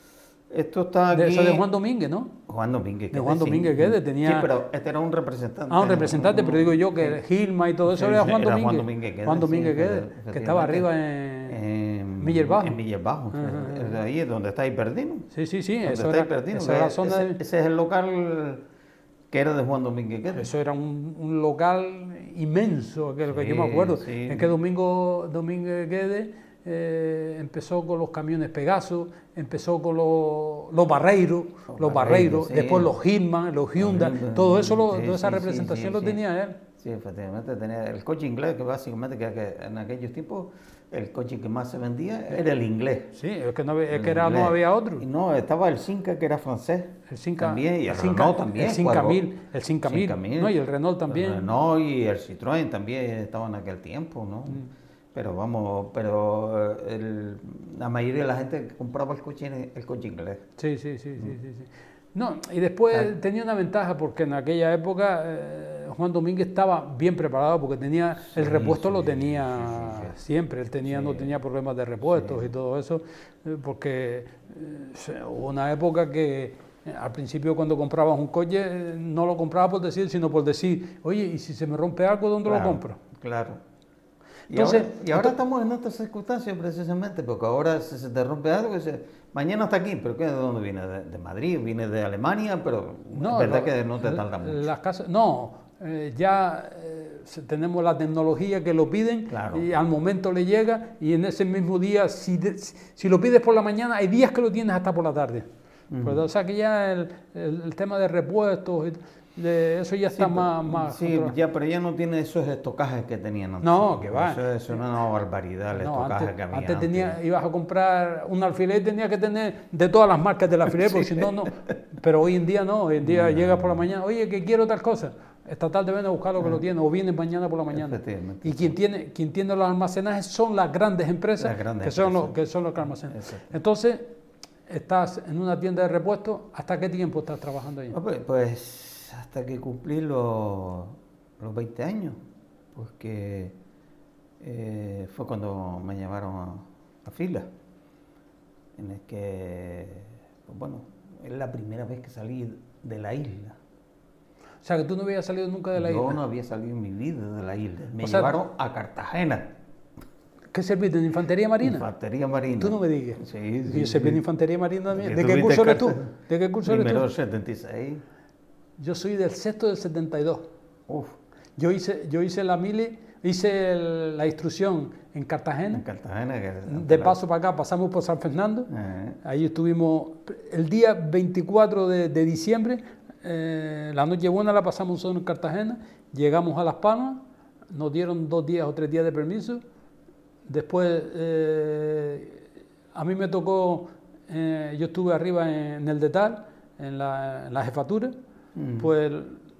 Esto está aquí. De, eso de Juan Domínguez, ¿no? Juan Domínguez. De Juan Guedes, sí. Domínguez Guedes, tenía- Sí, pero este era un representante. Ah, un representante, pero digo yo que Gilma y todo eso Sí, era sí, Juan era Domínguez. Juan Domínguez Guedes, Juan Domínguez sí, Guedes, efectivamente. que estaba arriba en... En Miller Bajo. En Miller Bajo. Ajá, Es ahí es donde está Hiperdino. Sí, sí, sí, Donde eso está era, Hiperdino, esa que era la zona ese, de- ese es el local que era de Juan Domínguez Guedes. Eso era un, un local inmenso, que es lo que yo me Sí, acuerdo. sí. Es que Domingo Domínguez Guedes eh, empezó con los camiones Pegaso, empezó con los, los Barreiros, los, Los Barreiros, Barreiros, sí. después los Hillman, los Hyundai, Hyundai, todo eso, lo- sí, toda esa sí, sí, representación sí, lo sí. tenía él. Sí, efectivamente tenía el coche inglés, que básicamente que, que en aquellos tiempos el coche que más se vendía era el inglés. Sí, es que, no, había- es El que era, no inglés. había otro. Y no, estaba el Cinca, que era francés. El Cinca, también, y el, el Cinca- Renault también. el Cinca cuadro- mil, el Cinca mil, Cinca mil. ¿no? Y el Renault también. El Renault y el Citroën también estaban en aquel tiempo, ¿no? Mm. Pero vamos, pero eh, el- la mayoría de la gente compraba el coche, el coche inglés. Sí, sí, sí, sí, sí, sí. No, y después Ah. tenía una ventaja porque en aquella época eh, Juan Domínguez estaba bien preparado porque tenía el Sí, repuesto lo sí, tenía sí, sí, sí. siempre, él tenía no Sí. tenía problemas de repuestos y todo eso eh, porque eh, hubo una época que eh, al principio cuando comprabas un coche eh, no lo compraba por decir, sino por decir, oye, y si se me rompe algo, ¿dónde lo Claro, compro? Claro. Y Entonces, ahora, y ahora estamos en estas circunstancias precisamente, porque ahora si se te rompe algo, dice, mañana está aquí, pero ¿qué, ¿de dónde viene? ¿De, de Madrid? ¿Viene de Alemania? Pero es verdad lo- que no te la- tarda mucho. Las casas, no, eh, ya eh, se- tenemos la tecnología que lo piden Claro. y al momento le llega y en ese mismo día, si, de- si si lo pides por la mañana, hay días que lo tienes hasta por la tarde. Pues, o sea que ya el, el- el tema de repuestos, y de eso ya está Sí, más... pero- más sí, controlado. ya, pero ya no tiene esos estocajes que tenían antes. No, que va. Eso es una barbaridad, el No, estocaje antes, que había antes tenía, antes. ibas a comprar un alfiler y tenías que tener de todas las marcas del alfiler, porque si no, no. Pero hoy en día no, hoy en día llegas por la mañana, oye, que quiero tal cosa. Esta tarde ven a buscar lo que lo tiene, o vienes mañana por la mañana. Efectivamente, Y quien tiene, quien tiene los almacenajes son las grandes empresas, Las grandes que, son los, empresas. que son los que almacenan. Exacto. Entonces, estás en una tienda de repuestos, ¿hasta qué tiempo estás trabajando ahí? Ah, pues, pues hasta que cumplí los, los veinte años, porque eh, fue cuando me llamaron a, a fila, en el que, pues bueno, es la primera vez que salí de la isla. O sea, que tú no habías salido nunca de la Yo isla. no había salido en mi vida de la isla. Me O sea, llevaron a Cartagena, ¿Qué serviste? ¿De infantería marina? infantería marina. Tú no me digas. Sí, sí, Yo serví sí. de infantería marina también. ¿Que ¿De qué tuviste curso eres tú? Cartagena? ¿De qué curso eres Primero tú? setenta y seis. Yo soy del sexto del setenta y dos. Uf, Yo hice, yo hice la mili, hice el- la instrucción en Cartagena. en Cartagena. Que De paso para acá pasamos por San Fernando. Eh, Ahí estuvimos el día veinticuatro de, de diciembre. eh, la noche buena la pasamos solo en Cartagena. Llegamos a Las Palmas. Nos dieron dos días o tres días de permiso. Después eh, a mí me tocó, eh, yo estuve arriba en, en el DETAL, en la, en la jefatura, Mm. pues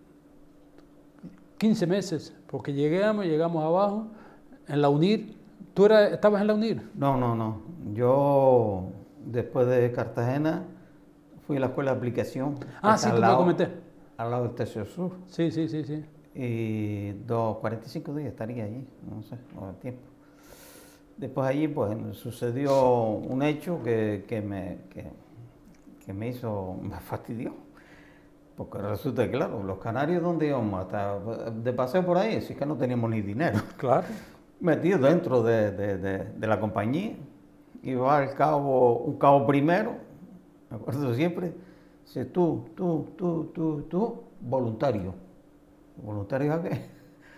quince meses, porque llegamos, llegamos abajo, en la UNIR. ¿Tú eras, estabas en la UNIR? No, no, no. Yo, después de Cartagena, fui a la escuela de aplicación. que Ah, está sí, al tú me lado- comenté. Al lado del Tercio Sur. Sí, sí, sí, sí. Y dos, cuarenta y cinco días estaría allí, no sé, o el tiempo. Después allí, pues, sucedió un hecho que, que me, que, que me hizo, me fastidió. Porque resulta que, claro, los canarios, ¿dónde íbamos? Hasta de paseo por ahí, si es que no teníamos ni dinero. Claro. Metido dentro de, de, de, de la compañía. Iba al cabo, un cabo primero, me acuerdo siempre, dice, tú, tú, tú, tú, tú, voluntario. ¿Voluntario a qué?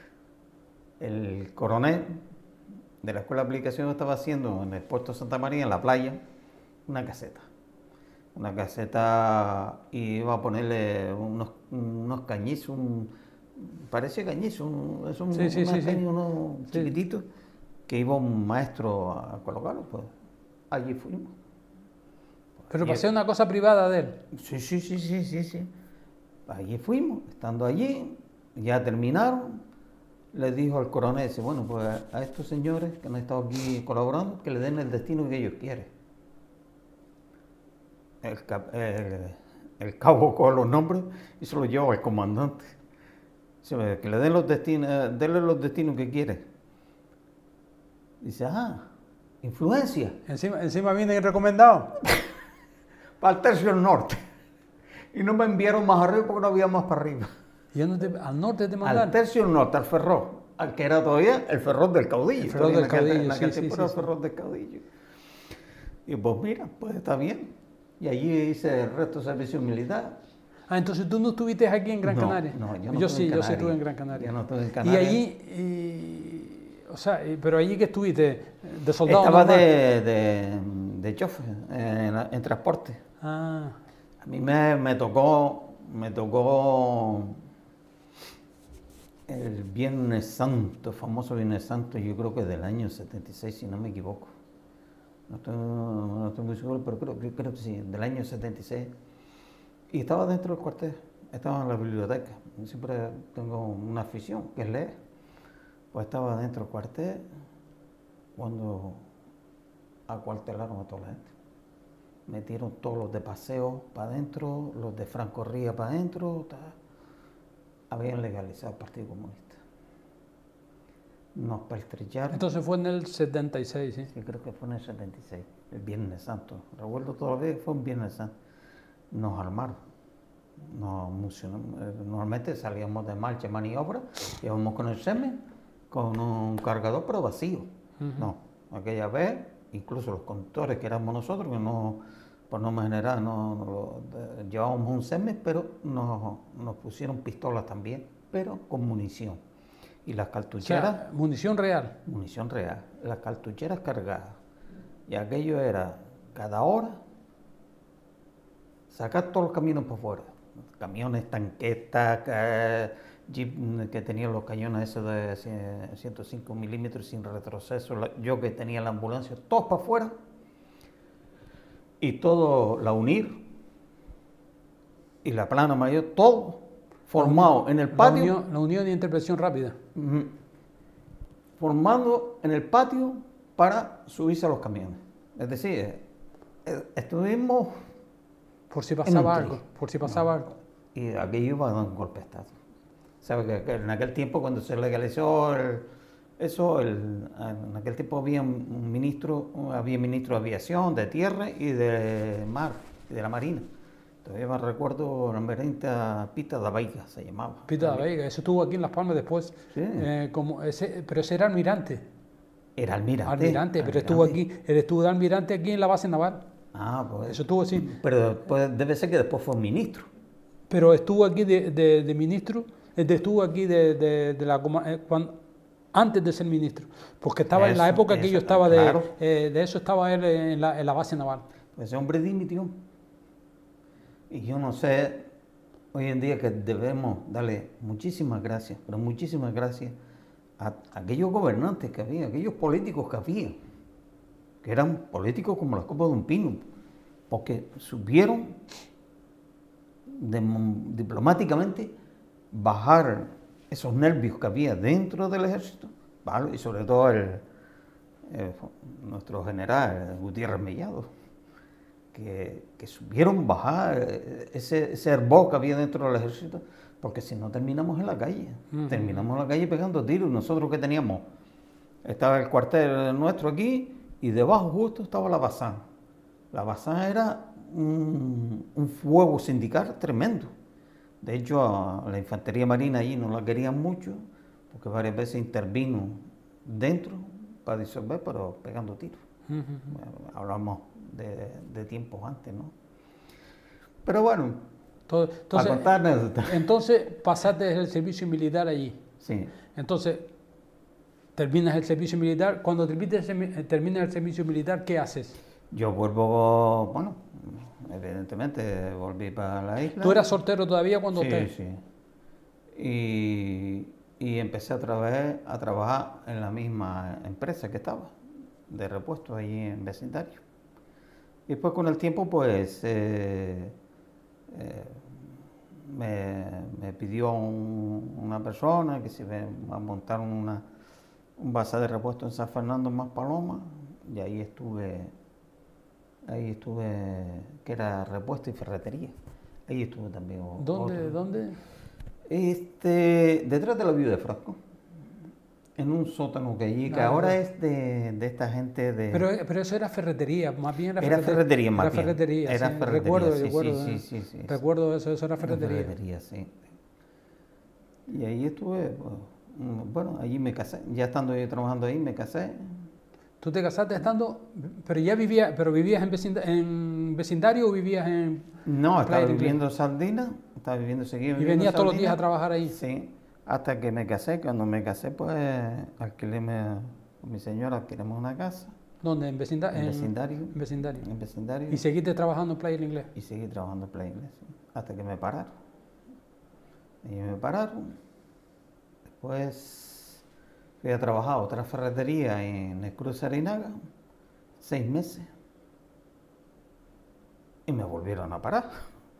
El coronel de la escuela de aplicación estaba haciendo en el puerto de Santa María, en la playa, una caseta. Una caseta y iba a ponerle unos, unos cañizos, un, parece cañizo, un, es un, sí, sí, sí, sí. unos sí. chiquititos, que iba un maestro a colocarlo, pues allí fuimos. Pero allí, para hacer una cosa privada de él. Sí, sí, sí, sí, sí, sí. Allí fuimos, estando allí, ya terminaron, le dijo al coronel, dice, bueno, pues a estos señores que han estado aquí colaborando, que le den el destino que ellos quieren. El, el, el cabo con los nombres y se lo lleva al comandante. Dice, que le den los destinos, denle los destinos que quiere. Dice, ah, influencia. Encima, encima viene recomendado. Para el tercio del norte. Y no me enviaron más arriba porque no había más para arriba. ¿Y no te, al norte te mandaron? Al tercio del norte, al Ferrol. Al que era todavía el Ferrol del Caudillo. El Ferrol del Caudillo, en aquel sí, tiempo sí, era sí, el Ferrol del Caudillo. Y pues mira, pues está bien. Y allí hice el resto de servicio militar. Ah, entonces tú no estuviste aquí en Gran no, Canaria. No, yo no yo estuve sí, en yo sí Canarias. estuve en Gran Canaria. Yo no estuve en Y Canarias. allí, y, o sea, pero allí que estuviste, de soldado. Estaba normal? de, de, de chofer, en, en transporte. Ah. A mí me, me tocó, me tocó el Viernes Santo, famoso Viernes Santo, yo creo que del año setenta y seis, si no me equivoco. No estoy, no estoy muy seguro, pero creo, creo que sí, del año setenta y seis. Y estaba dentro del cuartel, estaba en la biblioteca. Yo siempre tengo una afición, que es leer. Pues estaba dentro del cuartel cuando acuartelaron a toda la gente. Metieron todos los de paseo para adentro, los de Franco Ría para adentro. Habían legalizado el Partido Comunista. Nos pertrecharon. Entonces fue en el setenta y seis, ¿sí? Sí, creo que fue en el setenta y seis, el Viernes Santo. Recuerdo todavía que fue un Viernes Santo. Nos armaron. Nos Normalmente salíamos de marcha, maniobra, íbamos con el semen, con un cargador pero vacío. Uh-huh. No, aquella vez, incluso los conductores que éramos nosotros, que no, por norma general, no, no, de, llevábamos un semen, pero nos, nos pusieron pistolas también, pero con munición. Y las cartucheras... O sea, munición real. Munición real. Las cartucheras cargadas. Y aquello era, cada hora, sacar todos los camiones por fuera. Camiones, tanquetas, eh, jeep que tenían los cañones esos de ciento cinco milímetros sin retroceso, la, yo que tenía la ambulancia, todos para afuera. Y todo, la UNIR y la plana mayor, todo formado en el patio. La unión, la unión de intervención rápida. Uh, formando en el patio para subirse a los camiones. Es decir, estuvimos... Por si pasaba algo, por si pasaba no. algo. Y aquello iba a dar un golpe de estado. ¿Sabe que, que en aquel tiempo cuando se legalizó el, eso, el, en aquel tiempo había un ministro, había ministro de aviación, de tierra y de mar, y de la marina. Todavía me recuerdo la merenta Pita da Veiga se llamaba. Pita da Veiga, eso estuvo aquí en Las Palmas después. Sí. Eh, como ese, pero ese era almirante. Era almirante. Almirante, pero almirante. estuvo aquí, él estuvo de almirante aquí en la base naval. Ah, pues. Eso estuvo así. Pero después, debe ser que después fue ministro. Pero estuvo aquí de, de, de ministro, estuvo aquí de, de, de la cuando, antes de ser ministro, porque estaba eso, en la época eso, que yo estaba claro. de, eh, de eso estaba él en la, en la base naval. Pues ese hombre dimitió. Y yo no sé, hoy en día que debemos darle muchísimas gracias, pero muchísimas gracias a, a aquellos gobernantes que había, aquellos políticos que había, que eran políticos como la copa de un pino, porque supieron de, diplomáticamente bajar esos nervios que había dentro del ejército, ¿vale? Y sobre todo el, el, nuestro general Gutiérrez Mellado, que, que supieron bajar ese, ese hervor que había dentro del ejército, porque si no terminamos en la calle, uh-huh. terminamos en la calle pegando tiros. Nosotros que teníamos, estaba el cuartel nuestro aquí, y debajo justo estaba la Bazán. La Bazán era un, un fuego sindical tremendo. De hecho, a la infantería marina allí no la querían mucho, porque varias veces intervino dentro para disolver, pero pegando tiros. Uh-huh. Bueno, hablamos de, de tiempos antes, ¿no? Pero bueno, entonces, para contar anécdotas. Entonces pasaste el servicio militar allí. Sí. Entonces, terminas el servicio militar. Cuando terminas el servicio militar, ¿qué haces? Yo vuelvo, bueno, evidentemente volví para la isla. ¿Tú eras soltero todavía cuando sí, te...? Sí, sí. Y, y empecé a, trabajar, a trabajar en la misma empresa que estaba, de repuesto allí en vecindario. Y después con el tiempo, pues, eh, eh, me, me pidió un, una persona que se iba a montar una, un bazar de repuesto en San Fernando, más Paloma, y ahí estuve, ahí estuve, que era repuesto y ferretería. Ahí estuve también. ¿Dónde? Otro. ¿Dónde? Este, detrás de la Viuda de Frasco, en un sótano que allí, que ah, ahora es de, de esta gente de... Pero, pero eso era ferretería, más bien era, era ferretería. ferretería más era bien. ferretería, era sí. ferretería, recuerdo, sí, recuerdo, sí, eh. sí, sí, sí, recuerdo eso, eso era ferretería. Era ferretería, sí. Y ahí estuve, bueno, allí me casé, ya estando yo trabajando ahí me casé. ¿Tú te casaste estando, pero ya vivías, pero vivías en, vecinda, en vecindario o vivías en... No, estaba viviendo en Sardina, estaba viviendo seguido. ¿Y venías todos los días a trabajar ahí? Sí, hasta que me casé. Cuando me casé, pues alquiléme con mi señora, alquilemos una casa. ¿Dónde? ¿En, vecinda en vecindario? En vecindario. En vecindario. ¿Y seguiste trabajando en Playa del Inglés? Y seguí trabajando en Playa del Inglés, sí, hasta que me pararon. Y me pararon. Después fui a trabajar a otra ferretería en el Cruz Arinaga, seis meses. Y me volvieron a parar.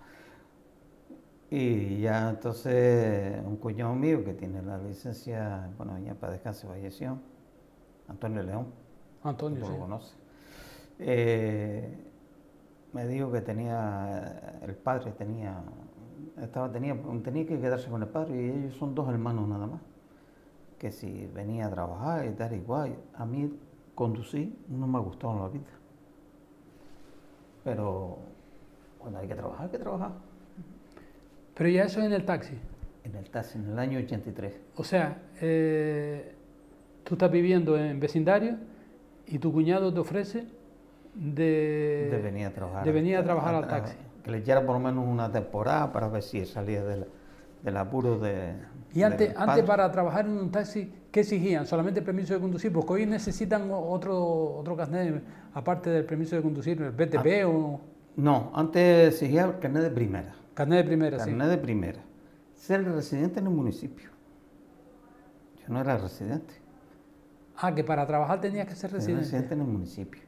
Y ya entonces un cuñado mío que tiene la licencia, bueno, ya para descanso falleció, Antonio León. Antonio, sí. Lo conoce. Eh, me dijo que tenía, el padre tenía, estaba, tenía, tenía que quedarse con el padre y ellos son dos hermanos nada más. Que si venía a trabajar y tal igual, a mí conducir no me ha gustado en la vida. Pero cuando hay que trabajar, hay que trabajar. Pero ya eso es en el taxi. En el taxi, en el año ochenta y tres. O sea, eh, tú estás viviendo en vecindario y tu cuñado te ofrece de, de venir a trabajar, de venir a trabajar a, al taxi. A, que le echara por lo menos una temporada para ver si salía del, del apuro de... Y antes, antes para trabajar en un taxi, ¿qué exigían? ¿Solamente el permiso de conducir? Porque hoy necesitan otro, otro carnet, aparte del permiso de conducir, el B T P ah, o... No, antes exigía el carnet de primera. Carnet de primera, carnet sí. Carnet de primera. Ser residente en el municipio. Yo no era residente. Ah, que para trabajar tenías que ser residente. Ser residente en el municipio.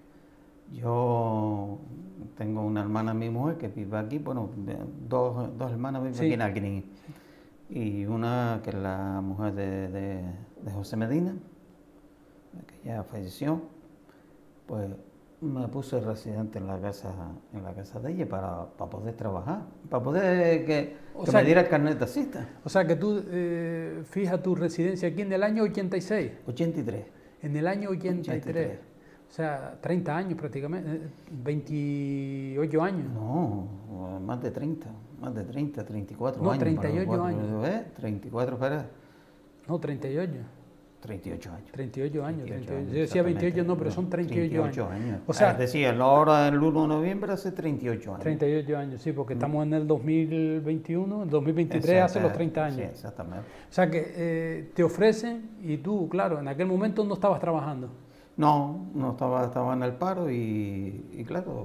Yo tengo una hermana, mi mujer, que vive aquí, bueno, dos, dos hermanas viven sí. aquí en Alquinín. Y una que es la mujer de, de, de José Medina, que ya falleció, pues me puse residente en la casa, en la casa de ella para, para poder trabajar, para poder que, que me diera el carnet de taxista. O sea que tú eh, fijas tu residencia aquí en el año ochenta y seis. ochenta y tres. En el año ochenta y tres. ochenta y tres. O sea, treinta años prácticamente, veintiocho años. No, más de treinta, más de treinta, treinta y cuatro no, años. treinta y ocho años. ¿Ves? treinta y cuatro, espera. No, treinta y ocho. treinta y ocho años. treinta y ocho años. treinta y ocho treinta y ocho. años. Yo decía veintiocho, no, pero son treinta y ocho, treinta y ocho años. años. O sea, es decir, ahora el uno de noviembre hace treinta y ocho años. treinta y ocho años, sí, porque mm. estamos en el dos mil veintiuno, el dos mil veintitrés Exacto, hace los treinta años. Sí, exactamente. O sea que eh, te ofrecen y tú, claro, en aquel momento no estabas trabajando. No, no estaba, estaba en el paro y, y claro,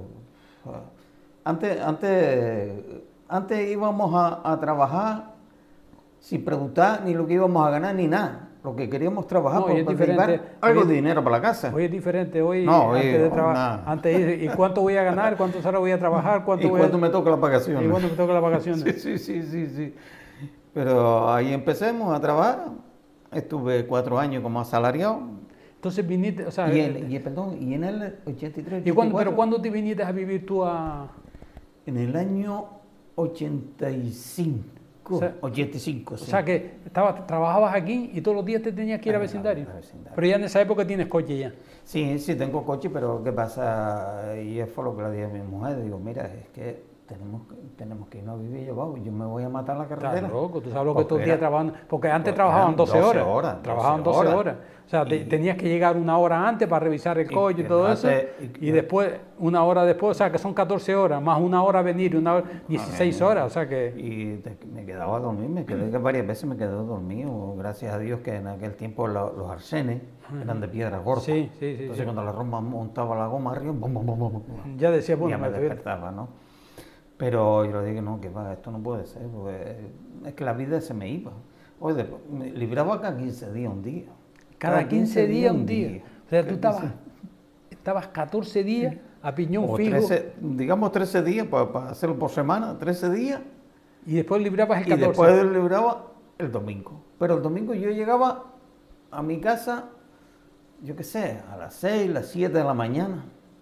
antes, antes, antes íbamos a, a trabajar sin preguntar ni lo que íbamos a ganar ni nada. Lo que queríamos trabajar no, por, para llevar algo de dinero para la casa. Hoy es diferente, hoy no, antes hoy, de trabajar, antes ¿y cuánto voy a ganar? ¿Cuántas horas voy a trabajar? ¿Cuánto ¿Y voy cuánto a... me toca las vacaciones? ¿Y cuánto me toca las vacaciones? sí, sí, sí, sí, sí. Pero ahí empecemos a trabajar. Estuve cuatro años como asalariado. Entonces viniste, o sea... Y, el, y, perdón, y en el ochenta y tres, ¿Y cuándo, pero cuándo te viniste a vivir tú a...? En el año ochenta y cinco. O sea, ochenta y cinco, sí. O sea que estabas, trabajabas aquí y todos los días te tenías que ir a vecindario. a vecindario. Pero ya en esa época tienes coche ya. Sí, sí, tengo coche, pero ¿qué pasa? Y eso fue lo que le dije a mi mujer. Digo, mira, es que tenemos, que- tenemos que irnos a vivir llevados, yo me voy a matar en la carretera. Estás loco, tú sabes lo que Porque estos días era- trabajan, porque antes porque trabajaban eran doce doce horas, horas, trabajaban doce doce horas. horas, o sea, te- Y- tenías que llegar una hora antes para revisar el Y coche y, todo quedarte- eso, y- y después una hora después, o sea, que son catorce horas, más una hora venir, y una hora, dieciséis horas, o sea que... Y te- me quedaba a dormir, me quedé que varias veces me quedé dormido, gracias a Dios que en aquel tiempo lo- los arcenes eran de piedra gorda. Sí, sí, sí, Entonces sí. cuando la rompa montaba la goma arriba, bum, bum, bum, bum, bum, Ya decía, bueno, ya me me- despertaba, ¿no? Pero yo le dije, no, que va, esto no puede ser, porque es que la vida se me iba. Oye, después, me libraba cada quince días un día. cada quince días un día, o sea, tú estabas, quince. estabas catorce días a piñón O fijo, trece, digamos trece días, para, hacerlo por semana, trece días, y después librabas el y catorce. después libraba el domingo. Pero el domingo yo llegaba a mi casa, yo qué sé, a las seis, las siete de la mañana.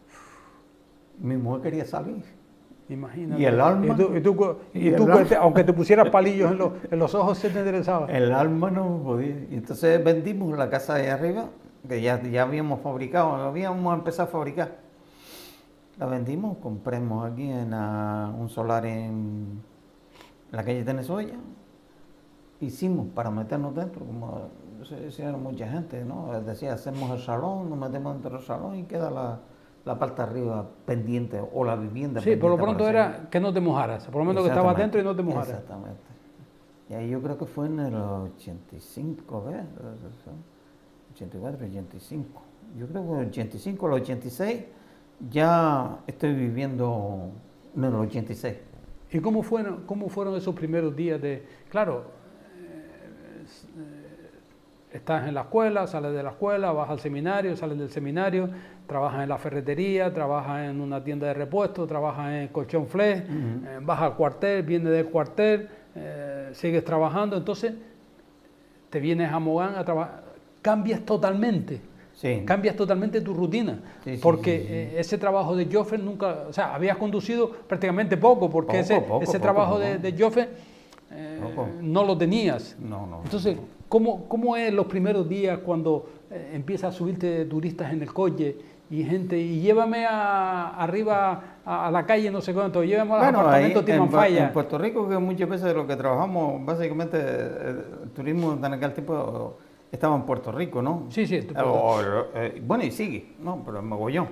Mi mujer quería salir. Imagínate. Y el alma- Y tú, y tú co- y y tú el co- alma- te- aunque te pusieras palillos en los, en los ojos, se te enderezaba. El alma no podía. Y entonces vendimos la casa de arriba, que ya, ya habíamos fabricado, habíamos empezado a fabricar. La vendimos, compramos aquí en ah, un solar en la calle Tenesoya. Hicimos para meternos dentro, como se decía mucha gente, ¿no? Decía, hacemos el salón, nos metemos dentro del salón y queda la, la parte arriba pendiente, o la vivienda Sí, por lo pendiente, pronto para era que no te mojaras, por lo menos que estabas Exactamente, dentro y no te mojaras. Exactamente. Y ahí yo creo que fue en el ochenta y cinco, ¿ves? ochenta y cuatro, ochenta y cinco. Yo creo que en el ochenta y cinco, el ochenta y seis, ya estoy viviendo en el ochenta y seis. ¿Y cómo fueron, cómo fueron esos primeros días de, claro, eh, s- eh, estás en la escuela, sales de la escuela, vas al seminario, sales del seminario, trabajas en la ferretería, trabajas en una tienda de repuestos, trabajas en Colchón Flex, eh, vas al cuartel, vienes del cuartel, eh, sigues trabajando, entonces te vienes a Mogán a trabajar, cambias totalmente. Sí. Cambias totalmente tu rutina, Sí, sí, porque sí, sí. eh, ese trabajo de Joffen nunca, o sea, habías conducido prácticamente poco, porque Poco, ese, poco, ese poco, trabajo poco. de, de Joffen eh, Poco. no lo tenías. No, no. Entonces, ¿cómo, cómo es los primeros días cuando eh, empiezas a subirte turistas en el coche y gente, y llévame a, arriba a, a la calle, no sé cuánto, llévame a los Bueno, ahí apartamentos en, Pu- Timanfaya? en Puerto Rico, que muchas veces de lo que trabajamos, básicamente, eh, el turismo en aquel tiempo estaba en Puerto Rico, ¿no? Sí, sí, tu- Eh, o- eh, bueno, y sigue, ¿no? Pero en mogollón.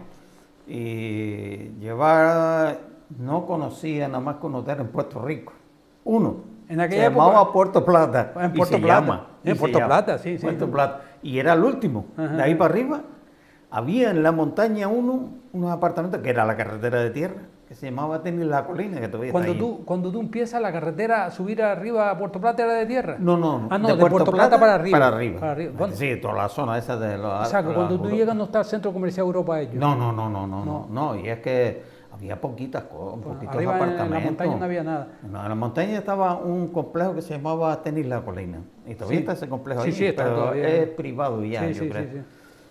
Y llevar, no conocía nada más con hotel en Puerto Rico. Uno. En aquella se época- llamaba Puerto Plata. En y Puerto se Plata. llama, y En se Puerto llama. Plata, sí, sí. Puerto Plata. Y era el último. Ajá. De ahí para arriba había en la montaña uno, unos apartamentos, que era la carretera de tierra, que se llamaba Tenis La Colina, que todavía Cuando está ahí. tú, cuando tú empiezas la carretera a subir arriba a Puerto Plata era de tierra. No, no, no. Ah, no, de, Puerto, Plata, para arriba. Para arriba. Para arriba. Bueno, Sí, toda la zona esa de los... o sea, que la cuando tú Europa. llegas no está el Centro Comercial Europa ellos. No, no, no, no, no, No. no, no, y es que había poquitas cosas, Pues poquitos arriba en- en la apartamentos. montaña no había nada. No, en la montaña estaba un complejo que se llamaba Tenis La Colina. Y todavía Sí. está ese complejo Sí, ahí, sí, está pero todavía. es privado ya, Sí, yo sí, creo. sí, sí.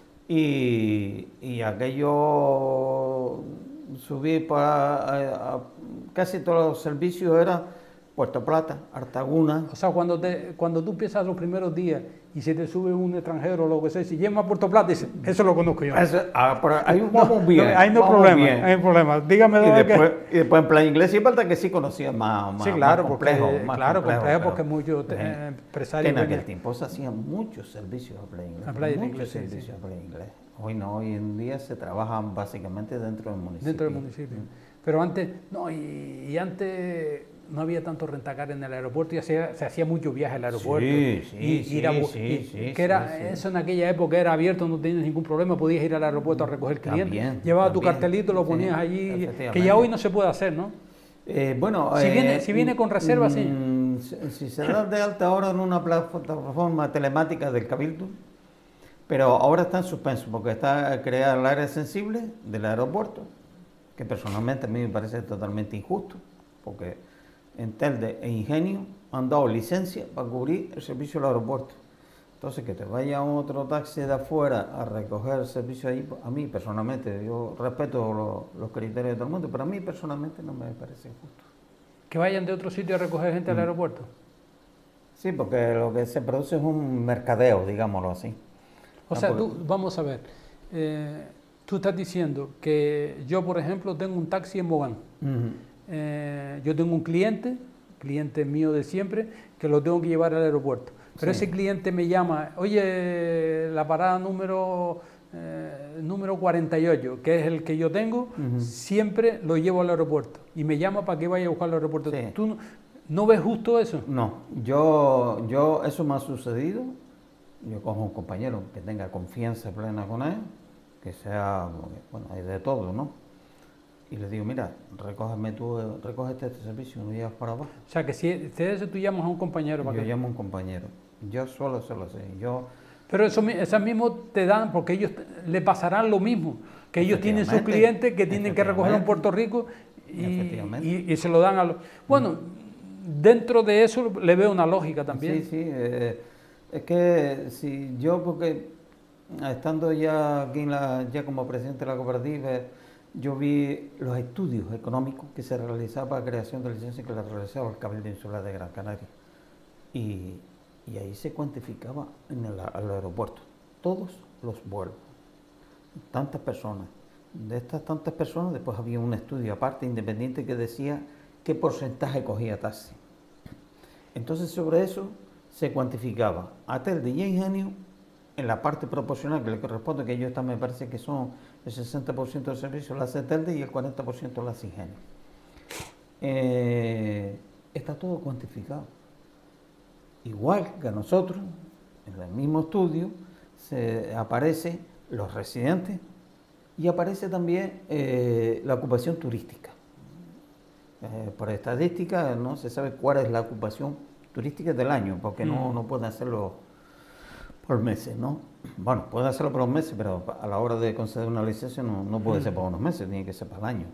Y, y aquello subí para a- a- casi todos los servicios era Puerto Plata, Artaguna. O sea, cuando, te, cuando tú empiezas los primeros días y se te sube un extranjero o lo que sea, si lleva a Puerto Plata, dice, eso lo conozco yo. Eso- ah, pero ahí vamos bien. Ahí no hay vamos problema, bien. hay problema. Dígame Y dónde que- después, y después en plan inglés sí falta que sí conocía más, más, Sí, claro, más porque, complejo, más claro, complejo, pero- porque muchos Sí. eh, Que empresarios... en aquel vienen- tiempo se hacían muchos servicios a play inglés. A play muchos inglés, sí, servicios sí. a play inglés. Hoy no, hoy en día se trabajan básicamente dentro del municipio. dentro del municipio. Pero antes, no, y, y antes no había tanto rentacar en el aeropuerto y hacía- se hacía mucho viaje al aeropuerto. Sí, sí, y, sí, ir a bu- sí, y- sí, que era, sí, sí. eso en aquella época era abierto, no tenías ningún problema, podías ir al aeropuerto a recoger clientes. También, Llevabas tu también, cartelito, lo sí, ponías allí, que efectivamente. ya hoy no se puede hacer, ¿no? Eh, bueno, Si eh, viene- si viene con reserva, sí. mm, Si, si se da de alta ahora en una plataforma telemática del Cabildo, pero ahora está en suspenso porque está creada el área sensible del aeropuerto, que personalmente a mí me parece totalmente injusto, porque Entelde e Ingenio han dado licencia para cubrir el servicio del aeropuerto. Entonces, que te vaya otro taxi de afuera a recoger el servicio ahí, a mí personalmente, yo respeto lo- los criterios de todo el mundo, pero a mí personalmente no me parece justo. Que vayan de otro sitio a recoger gente al aeropuerto. Sí, porque lo que se produce es un mercadeo, digámoslo así. O Ah, sea, porque- tú, vamos a ver, eh, tú estás diciendo que yo, por ejemplo, tengo un taxi en Mogán. Ujú. eh, yo tengo un cliente, cliente mío de siempre, que lo tengo que llevar al aeropuerto. Pero sí. Ese cliente me llama, oye, la parada número, eh, número cuarenta y ocho, que es el que yo tengo, uh-huh. siempre lo llevo al aeropuerto. Y me llama para que vaya a buscar al aeropuerto. Sí. ¿Tú no, no ves justo eso? No, yo, yo, eso me ha sucedido. Yo cojo un compañero que tenga confianza plena con él, que sea, bueno, hay de todo, ¿no? Y le digo, mira, recógeme tú, recógete este servicio y no llevas para abajo. O sea, que si eso tú llamas a un compañero para Yo que... llamo a un compañero. Yo solo se lo sé. Yo... Pero eso, esas mismos te dan, porque ellos le pasarán lo mismo, que ellos tienen sus clientes que tienen que recogerlo en Puerto Rico y, y, y se lo dan a los... Bueno, dentro de eso le veo una lógica también. Sí, sí. Eh, es que si yo, porque estando ya aquí en la, ya como presidente de la cooperativa, yo vi los estudios económicos que se realizaban para la creación de licencias que la realizaba el Cabildo Insular de Gran Canaria. Y, y ahí se cuantificaba en el, el aeropuerto todos los vuelos, tantas personas. De estas tantas personas, después había un estudio aparte, independiente, que decía qué porcentaje cogía taxi. Entonces, sobre eso se cuantificaba a Telde y a Ingenio en la parte proporcional que le corresponde, que ellos están, me parece que son el sesenta por ciento del servicio la hace Telde y el cuarenta por ciento la hace Ingenio. Eh, está todo cuantificado. Igual que a nosotros, en el mismo estudio, se aparece los residentes y aparece también eh, la ocupación turística. Eh, por estadística no se sabe cuál es la ocupación turística del año, porque mm. no, no pueden hacerlo por meses, ¿no? Bueno, pueden hacerlo por los meses, pero a la hora de conceder una licencia no, no puede mm. ser por unos meses, tiene que ser para el año.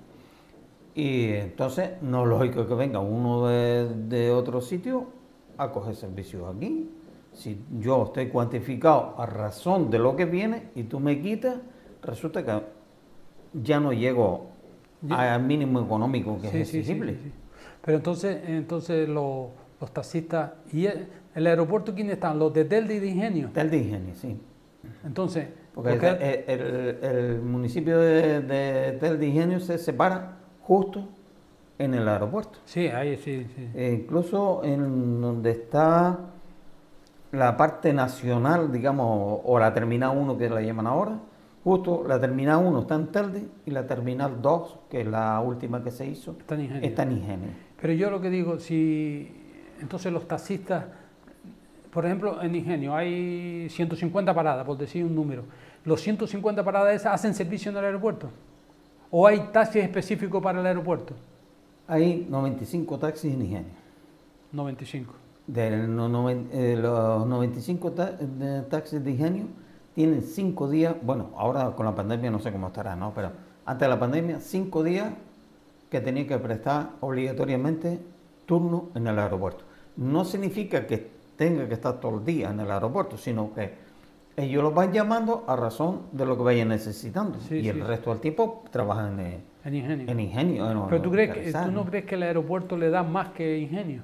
Y entonces no es lógico que venga uno de, de otro sitio a coger servicios aquí. Si yo estoy cuantificado a razón de lo que viene y tú me quitas, resulta que ya no llego al mínimo económico que sí, es exigible. Sí, sí, sí. Pero entonces, entonces los, los taxistas, ¿y el, el aeropuerto quiénes están? ¿Los de Telde y de Ingenio? Telde y Ingenio, sí. Entonces, porque el, el, el, el municipio de, de Telde y Ingenio se separa justo en el aeropuerto. Sí, ahí sí, sí. E incluso en donde está la parte nacional, digamos, o la terminal uno que la llaman ahora, justo la terminal uno está en Telde y la terminal dos, que es la última que se hizo, está en Ingenio. Está en Ingenio. Pero yo lo que digo, si entonces los taxistas, por ejemplo, en Ingenio hay ciento cincuenta paradas, por decir un número, ¿los ciento cincuenta paradas esas hacen servicio en el aeropuerto? ¿O hay taxis específicos para el aeropuerto? Hay noventa y cinco taxis en Ingenio. noventa y cinco. De no, no, eh, los noventa y cinco ta de taxis de Ingenio tienen cinco días, bueno, ahora con la pandemia no sé cómo estará, ¿no? Pero antes de la pandemia, cinco días que tenían que prestar obligatoriamente turno en el aeropuerto. No significa que tenga que estar todo el día en el aeropuerto, sino que ellos los van llamando a razón de lo que vayan necesitando. Sí, y sí, el resto del tiempo trabajan en, en Ingenio. En Ingenio en, Pero ¿tú, crees que, ¿tú no crees que el aeropuerto le da más que Ingenio?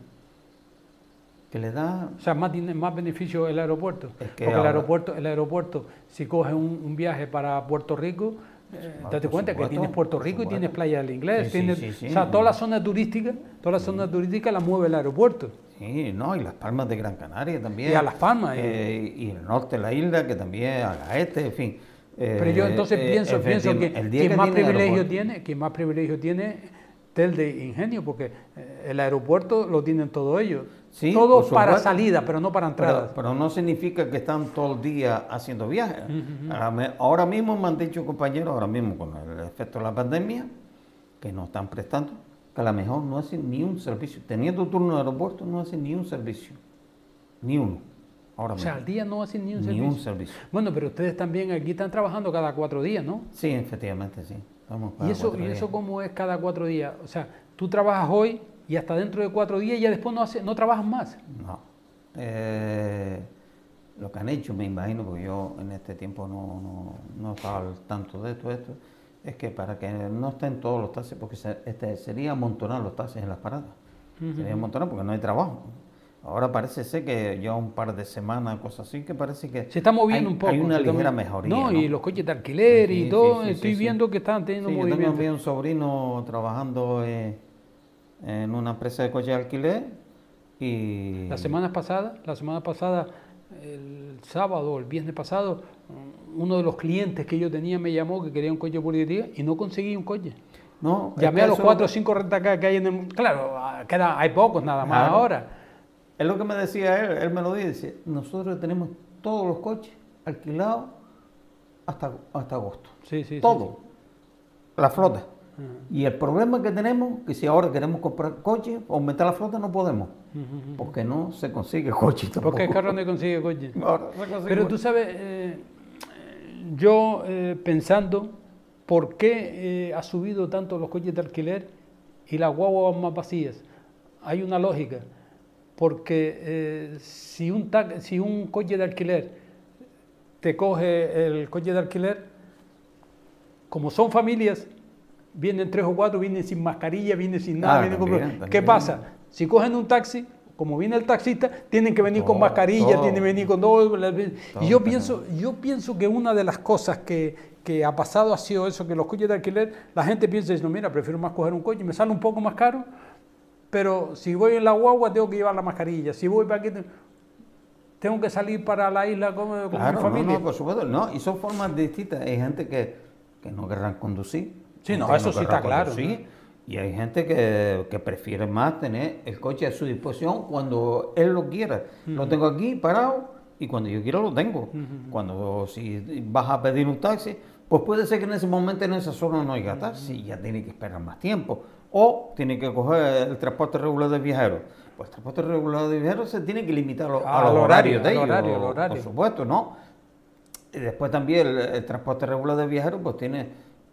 Que le da... O sea, más, más beneficio el aeropuerto. Es que Porque ahora... el aeropuerto, el aeropuerto, si coges un, un viaje para Puerto Rico, eh, bueno, date cuenta supuesto, que tienes Puerto Rico y tienes Playa del Inglés. Sí, tienes, sí, sí, sí, o sea, sí. toda la zona turística, toda la zona sí. turística la mueve el aeropuerto. Sí, no, y Las Palmas de Gran Canaria también. Y a Las Palmas. Eh, y el norte de la isla, que también, a Gaete, en fin. Eh, Pero yo entonces eh, pienso, pienso que quien que más privilegio tiene, quien más privilegio tiene, Telde e Ingenio, porque el aeropuerto lo tienen todos ellos. Sí, todo para salida, pero no para entrada. Pero, pero no significa que están todo el día haciendo viajes. Uh -huh. Ahora mismo me han dicho compañeros, ahora mismo con el efecto de la pandemia, que nos están prestando, que a lo mejor no hacen ni un servicio. Teniendo turno en el aeropuerto, no hacen ni un servicio. Ni uno. Ahora o sea, al día no hacen ni un ni servicio. un servicio. Bueno, pero ustedes también aquí están trabajando cada cuatro días, ¿no? Sí, efectivamente, sí. Vamos ¿Y eso, ¿Y eso cómo es cada cuatro días? O sea, tú trabajas hoy y hasta dentro de cuatro días ya después no, hace, no trabajas más. No. Eh, lo que han hecho, me imagino, porque yo en este tiempo no, no, no estaba al tanto de todo esto, es que para que no estén todos los taxis, porque se, este, sería amontonar los taxis en las paradas. Uh-huh. Sería amontonar porque no hay trabajo. Ahora parece ser que ya un par de semanas, cosas así, que parece que se está moviendo hay, un poco. Hay una ligera mejoría. No, ¿no? Y los coches de alquiler sí, y todo, sí, sí, estoy sí, viendo sí. que están teniendo sí, movimiento. Yo también vi un sobrino trabajando eh, en una empresa de coche de alquiler y... La semana pasada, la semana pasada, el sábado o el viernes pasado, uno de los clientes que yo tenía me llamó que quería un coche por día y no conseguí un coche. No, Llamé es que a los eso- cuatro o cinco rentacar que hay en el... Claro, queda, hay pocos nada más Claro. ahora. Es lo que me decía él, él me lo dice, nosotros tenemos todos los coches alquilados hasta, hasta agosto. Sí, sí, sí, Todo. La flota. Ujú. Y el problema que tenemos, que si ahora queremos comprar coches, aumentar la flota no podemos, Ujú. porque no se consigue coche tampoco. Porque el carro no consigue coche. Ahora se consigue Pero coche. tú sabes, eh, yo eh, pensando por qué eh, ha subido tanto los coches de alquiler y las guaguas más vacías. Hay una lógica, porque eh, si, un tac- si un coche de alquiler te coge el coche de alquiler, como son familias, vienen tres o cuatro, vienen sin mascarilla, vienen sin nada. Ah, vienen con- también, ¿Qué también. pasa? Si cogen un taxi, como viene el taxista, tienen que venir con Todo, mascarilla, todo. tienen que venir con todo. Y yo Todo, pienso, yo pienso que una de las cosas que, que ha pasado ha sido eso, que los coches de alquiler, la gente piensa, dice, no, mira, prefiero más coger un coche, me sale un poco más caro, pero si voy en la guagua tengo que llevar la mascarilla, si voy para aquí te- tengo que salir para la isla con, con Claro, mi no, familia. no, por supuesto, no, y son formas distintas. Hay gente que, que no querrán conducir. Sí, gente no, que eso sí querrá está claro, conducir, Y hay gente que, que prefiere más tener el coche a su disposición cuando él lo quiera. Lo tengo aquí parado y cuando yo quiero lo tengo. Cuando si vas a pedir un taxi, pues puede ser que en ese momento en esa zona no haya taxi, ya tiene que esperar más tiempo. O tiene que coger el transporte regular de viajeros. Pues el transporte regular de viajeros se tiene que limitar a, lo- a Al los horario, horarios de al ellos, horario, al horario. por supuesto, ¿no? Y después también el, el transporte regular de viajeros pues tiene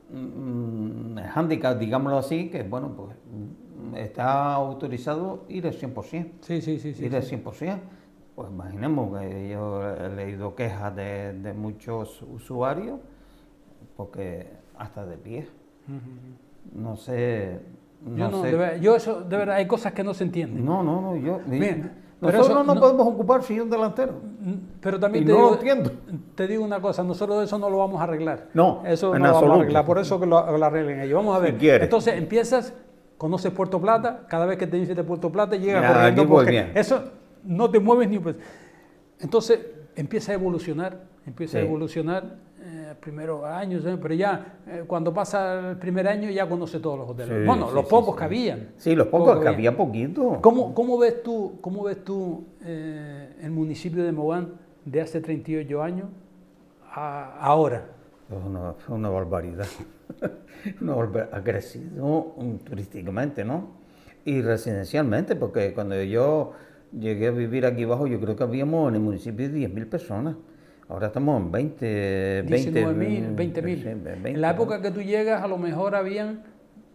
un handicap, digámoslo así, que bueno, pues mm, está autorizado ir al cien por ciento. Sí, sí, sí. sí, ir al sí. cien por ciento. Pues imaginemos que yo he leído quejas de, de muchos usuarios, porque hasta de pie. Ujú. No sé, no Yo, no, sé. de verdad, yo eso, de verdad, hay cosas que no se entienden. No, no, no, yo. Bien, pero nosotros eso no, no- podemos ocupar sillón delantero. Pero también Y te, no digo, lo entiendo. te digo una cosa, nosotros eso no lo vamos a arreglar. No, eso en no lo vamos absoluto. a arreglar, por eso que lo, lo arreglen ellos. Vamos a ver. Si quieres. Entonces empiezas, conoces Puerto Plata, cada vez que te dices de Puerto Plata llegas Ya, corriendo aquí voy porque bien. eso no te mueves ni pues. Entonces empieza a evolucionar, empieza a Sí. evolucionar, eh, primeros años, eh, pero ya eh, cuando pasa el primer año ya conoce todos los hoteles. Sí, bueno, sí, los sí, pocos sí. que habían. Sí, los pocos, que habían. había poquito. ¿Cómo, cómo ves tú, cómo ves tú eh, el municipio de Mogán de hace treinta y ocho años a ahora? Es una, es una barbaridad. Una barbar- ha crecido um, turísticamente, ¿no? Y residencialmente, porque cuando yo llegué a vivir aquí abajo, yo creo que habíamos en el municipio diez mil personas. Ahora estamos en veinte, diecinueve mil, veinte, veinte mil. sí, veinte, En la ¿no? época que tú llegas, a lo mejor habían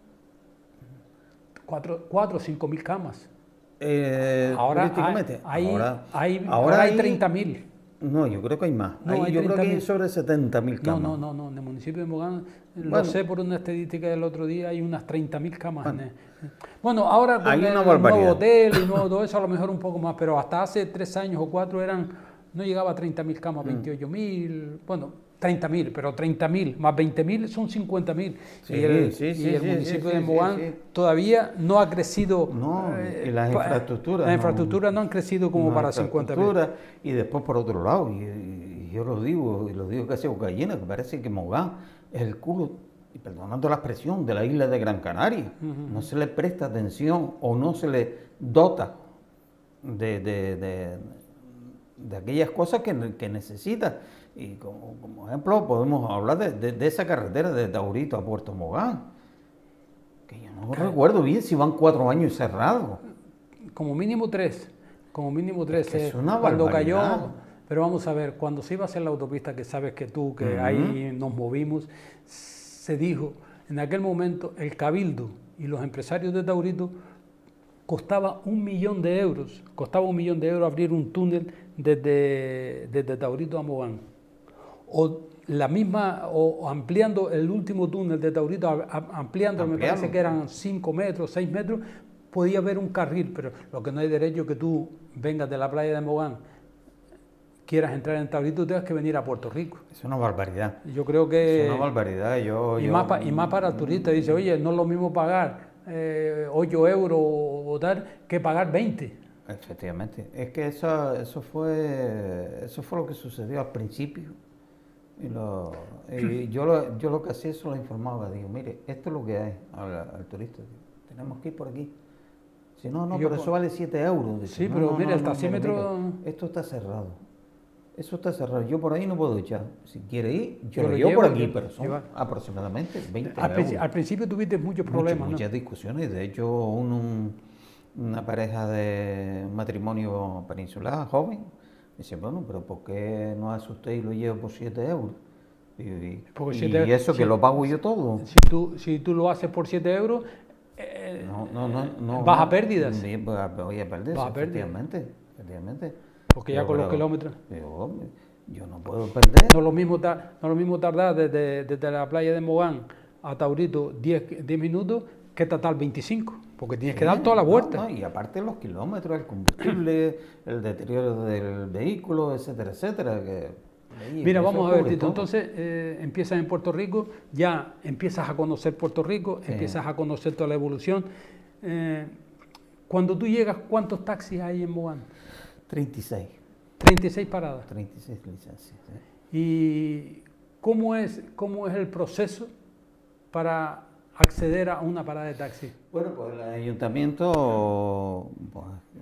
cuatro o cinco mil camas. Eh, Ahora hay, turísticamente, hay, ahora, hay, ahora ahora hay hay- treinta mil. No, yo creo que hay más. No, Hay- hay yo creo que hay treinta mil. sobre setenta mil No, camas. no, no, no, en el municipio de Mogán, lo Bueno. sé por una estadística del otro día, hay unas treinta mil camas. en el- Bueno, ahora con Hay el una nuevo barbaridad. hotel y nuevo todo eso, a lo mejor un poco más, pero hasta hace tres años o cuatro eran, no llegaba a treinta mil camas, Mm. veintiocho mil, bueno, treinta mil, pero treinta mil más veinte mil son cincuenta mil. Sí, y el, sí, y sí, el sí, municipio sí, de sí, Mogán sí. todavía no ha crecido. No, eh, y las pa- infraestructuras. Las no- infraestructuras no han crecido como no para hay cincuenta mil. infraestructura. Y después, por otro lado, y, y yo lo digo, y lo digo casi a boca llena, que parece que Mogán es el culo, y perdonando la expresión, de la isla de Gran Canaria. No se le presta atención o no se le dota de, de, de, de aquellas cosas que, que necesita. Y como, como ejemplo podemos hablar de, de- de esa carretera de Taurito a Puerto Mogán, que yo no recuerdo bien si van cuatro años cerrados. Como mínimo tres, como mínimo tres. que es eh, una cuando barbaridad. cayó, pero vamos a ver, cuando se iba a hacer la autopista, que sabes que tú, que ahí nos movimos, se dijo, en aquel momento el Cabildo y los empresarios de Taurito costaba un millón de euros, costaba un millón de euros abrir un túnel desde, desde Taurito a Mogán. O la misma, o o ampliando el último túnel de Taurito, a- a- ampliando, me Ampliarlo. parece que eran cinco metros, seis metros, podía haber un carril, pero lo que no hay derecho es que tú vengas de la playa de Mogán, quieras entrar en Taurito, tengas que venir a Puerto Rico. Es una barbaridad. Yo creo que... Es una barbaridad. Yo, y, yo- más pa- y más para el turista, dice, oye, no es lo mismo pagar eh, ocho euros o tal que pagar veinte. Efectivamente, es que eso, eso, fue, eso fue lo que sucedió al principio. Y, lo, y yo, lo, yo lo que hacía, eso lo informaba, digo, mire, esto es lo que hay al, al turista, digo, tenemos que ir por aquí. Si no, no, yo, pero eso vale siete euros. Dice, sí, no, pero no, mira, no, el taxímetro... no, mire, esto está cerrado, eso está cerrado, yo por ahí no puedo echar. Si quiere ir, yo, yo lo, lo llevo llevo, por aquí, yo, pero son lleva. aproximadamente veinte al, euros. Al principio tuviste muchos problemas, Muchas, muchas ¿no? discusiones, de hecho, un, un, una pareja de matrimonio peninsular, joven, dice, bueno, pero ¿por qué no hace usted y lo lleva por siete euros? Y, y, y siete, eso si, que lo pago yo todo. Si tú, si tú lo haces por siete euros, eh, no, no, no, no, vas no, a pérdidas. Voy a pérdidas, vas a efectivamente, efectivamente. Porque ya yo, con los kilómetros... Yo, yo no puedo perder. No es lo mismo, tar, no lo mismo tardar desde, desde la playa de Mogán a Taurito diez minutos que tratar veinticinco, porque tienes sí, que dar toda la vuelta. No, no, y aparte los kilómetros, el combustible, el deterioro del vehículo, etcétera, etcétera. Que, ahí, Mira, vamos a ver, Tito, entonces eh, empiezas en Puerto Rico, ya empiezas a conocer Puerto Rico, sí. empiezas a conocer toda la evolución. Eh, cuando tú llegas, ¿cuántos taxis hay en Mogán? treinta y seis. treinta y seis paradas. treinta y seis licencias. ¿Sí? ¿Y cómo es, cómo es el proceso para acceder a una parada de taxi? Bueno, pues el ayuntamiento, pues,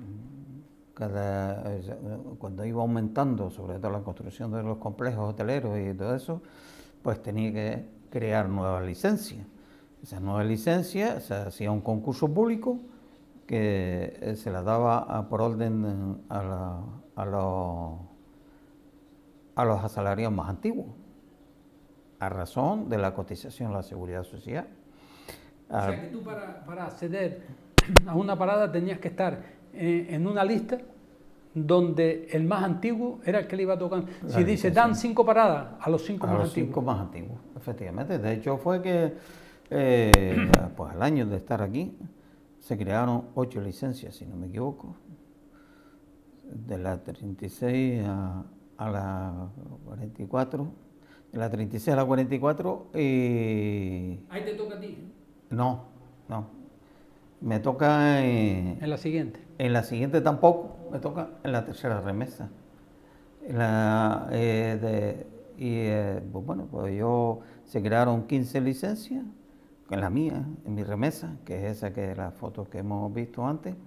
cada, cuando iba aumentando, sobre todo la construcción de los complejos hoteleros y todo eso, pues tenía que crear nuevas licencias. Esas nuevas licencias se hacía un concurso público que se las daba a, por orden a, la, a, los, a los asalariados más antiguos, a razón de la cotización a la seguridad social. O sea que tú para, para acceder a una parada tenías que estar eh, en una lista donde el más antiguo era el que le iba a tocar. Si dice dan cinco paradas, a los cinco a más los antiguos. cinco más antiguos, efectivamente. De hecho fue que eh, pues al año de estar aquí se crearon ocho licencias, si no me equivoco, de la treinta y seis a, a la cuarenta y cuatro, de la treinta y seis a la cuarenta y cuatro. Y... ¿Ahí te toca a ti? No, no. Me toca en... ¿En la siguiente? En la siguiente tampoco, me toca en la tercera remesa. En la, eh, de, y eh, pues bueno, pues yo se crearon quince licencias, en la mía, en mi remesa, que es esa que es la foto que hemos visto antes,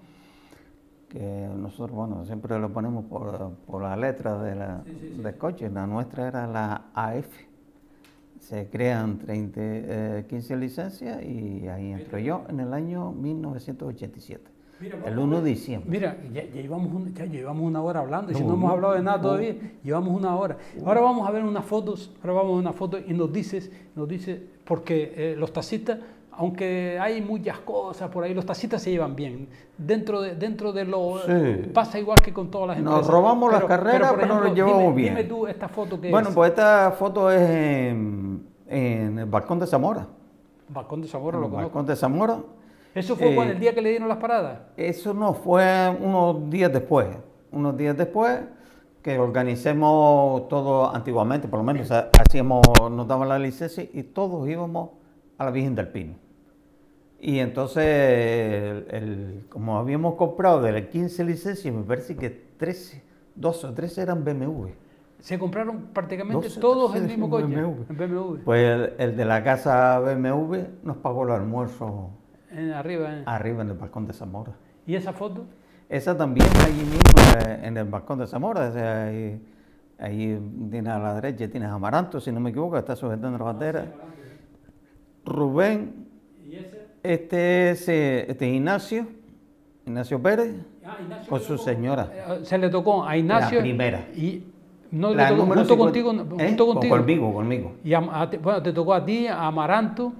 que nosotros, bueno, siempre lo ponemos por, por la letra de la, sí, sí, sí. del coche. La nuestra era la A F. Se crean treinta, eh, quince licencias y ahí entro yo en el año mil novecientos ochenta y siete, mira, el uno de diciembre. Mira, ya, ya, llevamos un, ya llevamos una hora hablando, y no, si no hemos hablado de nada todavía, llevamos una hora. Ahora vamos a ver unas fotos, ahora vamos a ver unas fotos y nos dices, nos dices, porque eh, los taxistas, aunque hay muchas cosas por ahí, los taxistas se llevan bien. Dentro de, dentro de lo... Sí. Pasa igual que con todas las empresas. Nos robamos pero, las carreras, pero, pero ejemplo, nos llevamos dime, bien. Dime tú esta foto que Bueno, es. pues esta foto es en, en el Balcón de Zamora. Balcón de Zamora, en lo el conozco. Balcón de Zamora. ¿Eso fue eh, cuando el día que le dieron las paradas? Eso no, fue unos días después. Unos días después que organicemos todo antiguamente, por lo menos hacíamos, nos daban la licencia y todos íbamos a la Virgen del Pino. Y entonces, el, el, como habíamos comprado de las quince licencias, me parece que trece, doce o trece eran B M W. Se compraron prácticamente todos el mismo coche, B M W. En B M W. Pues el, el de la casa B M W nos pagó el almuerzo en, arriba, eh. arriba en el Balcón de Zamora. ¿Y esa foto? Esa también allí mismo, en el Balcón de Zamora. O sea, ahí, ahí tienes a la derecha, tienes a Amaranto, si no me equivoco, está sujetando la bandera. Ah, sí, Rubén. ¿Y ese? Este es este Ignacio, Ignacio Pérez, ah, Ignacio con su tocó, señora. Se le tocó a Ignacio. La primera. Y no la le tocó junto cincuenta, contigo. ¿eh? Junto contigo. Conmigo, conmigo. Y a, a, bueno, te tocó a ti, a Amaranto.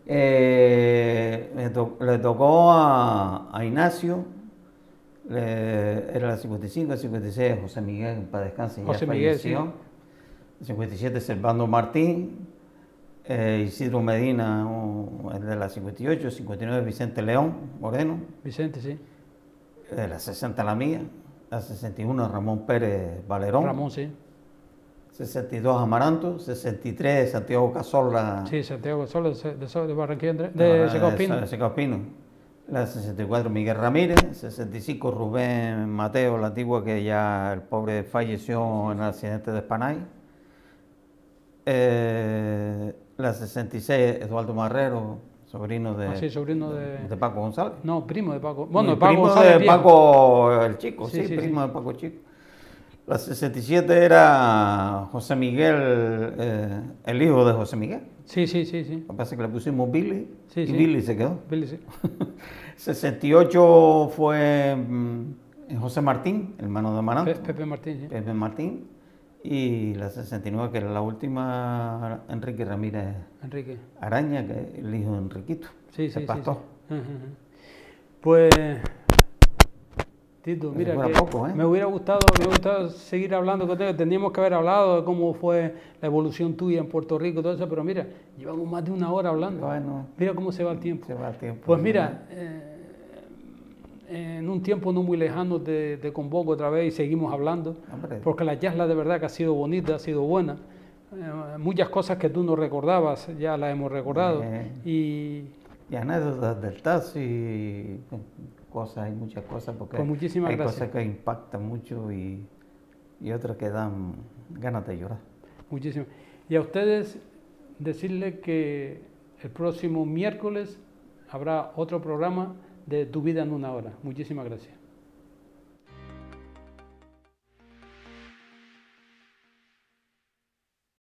Eh, le, to, le tocó a, a Ignacio, le, era la cincuenta y cinco, cincuenta y seis, José Miguel, para descansar, José ya Miguel, falleció. Sí. cincuenta y siete, Servando Martín. Eh, Isidro Medina, uh, el de la cincuenta y ocho, cincuenta y nueve, Vicente León Moreno. Vicente, sí. De la sesenta, la mía. La sesenta y uno, Ramón Pérez Valerón. Ramón, sí. sesenta y dos, Amaranto. sesenta y tres, Santiago Cazorla. Sí, Santiago Cazorla, de, de, de Barranquilla, de, de Secao Pino. De Secao Pino. La sesenta y cuatro Miguel Ramírez, sesenta y cinco Rubén Mateo La Antigua, que ya el pobre falleció en el accidente de Espanay. Eh, la sesenta y seis Eduardo Marrero, sobrino de, Ah, sí, sobrino de... de Paco González. No, primo de Paco. Bueno, Y de Paco primo González de viejo. Paco el Chico, Sí, sí, sí, primo sí. de Paco Chico. La sesenta y siete era José Miguel, eh, el hijo de José Miguel. Sí, sí, sí, sí. Lo que pasa es que le pusimos Billy Sí, y sí. Billy se quedó. Billy, sí. sesenta y ocho fue mm, José Martín, hermano de Amaranto. Pe- Pepe Martín, sí. Pepe Martín. Y la sesenta y nueve, que era la última, Enrique Ramírez Enrique. Araña, que es el hijo de Enriquito, Sí, el sí, sí, pastor. sí. Ujú, ujú. Pues, Tito, Eso mira, fuera que poco, ¿eh? me hubiera gustado, me hubiera gustado seguir hablando contigo. Teníamos que haber hablado de cómo fue la evolución tuya en Puerto Rico y todo eso, pero mira, llevamos más de una hora hablando. Bueno, Mira cómo se va el tiempo. se va el tiempo. Pues mira, eh, en un tiempo no muy lejano te, te convoco otra vez y seguimos hablando, Hombre. porque la charla de verdad que ha sido bonita, ha sido buena. Eh, muchas cosas que tú no recordabas ya las hemos recordado. Eh. Y Y anécdotas del taxi, y cosas, hay muchas cosas, porque Pues muchísimas hay gracias. cosas que impactan mucho y, y otras que dan ganas de llorar. muchísimas. Y a ustedes decirles que el próximo miércoles habrá otro programa de Tu vida en una hora. Muchísimas gracias.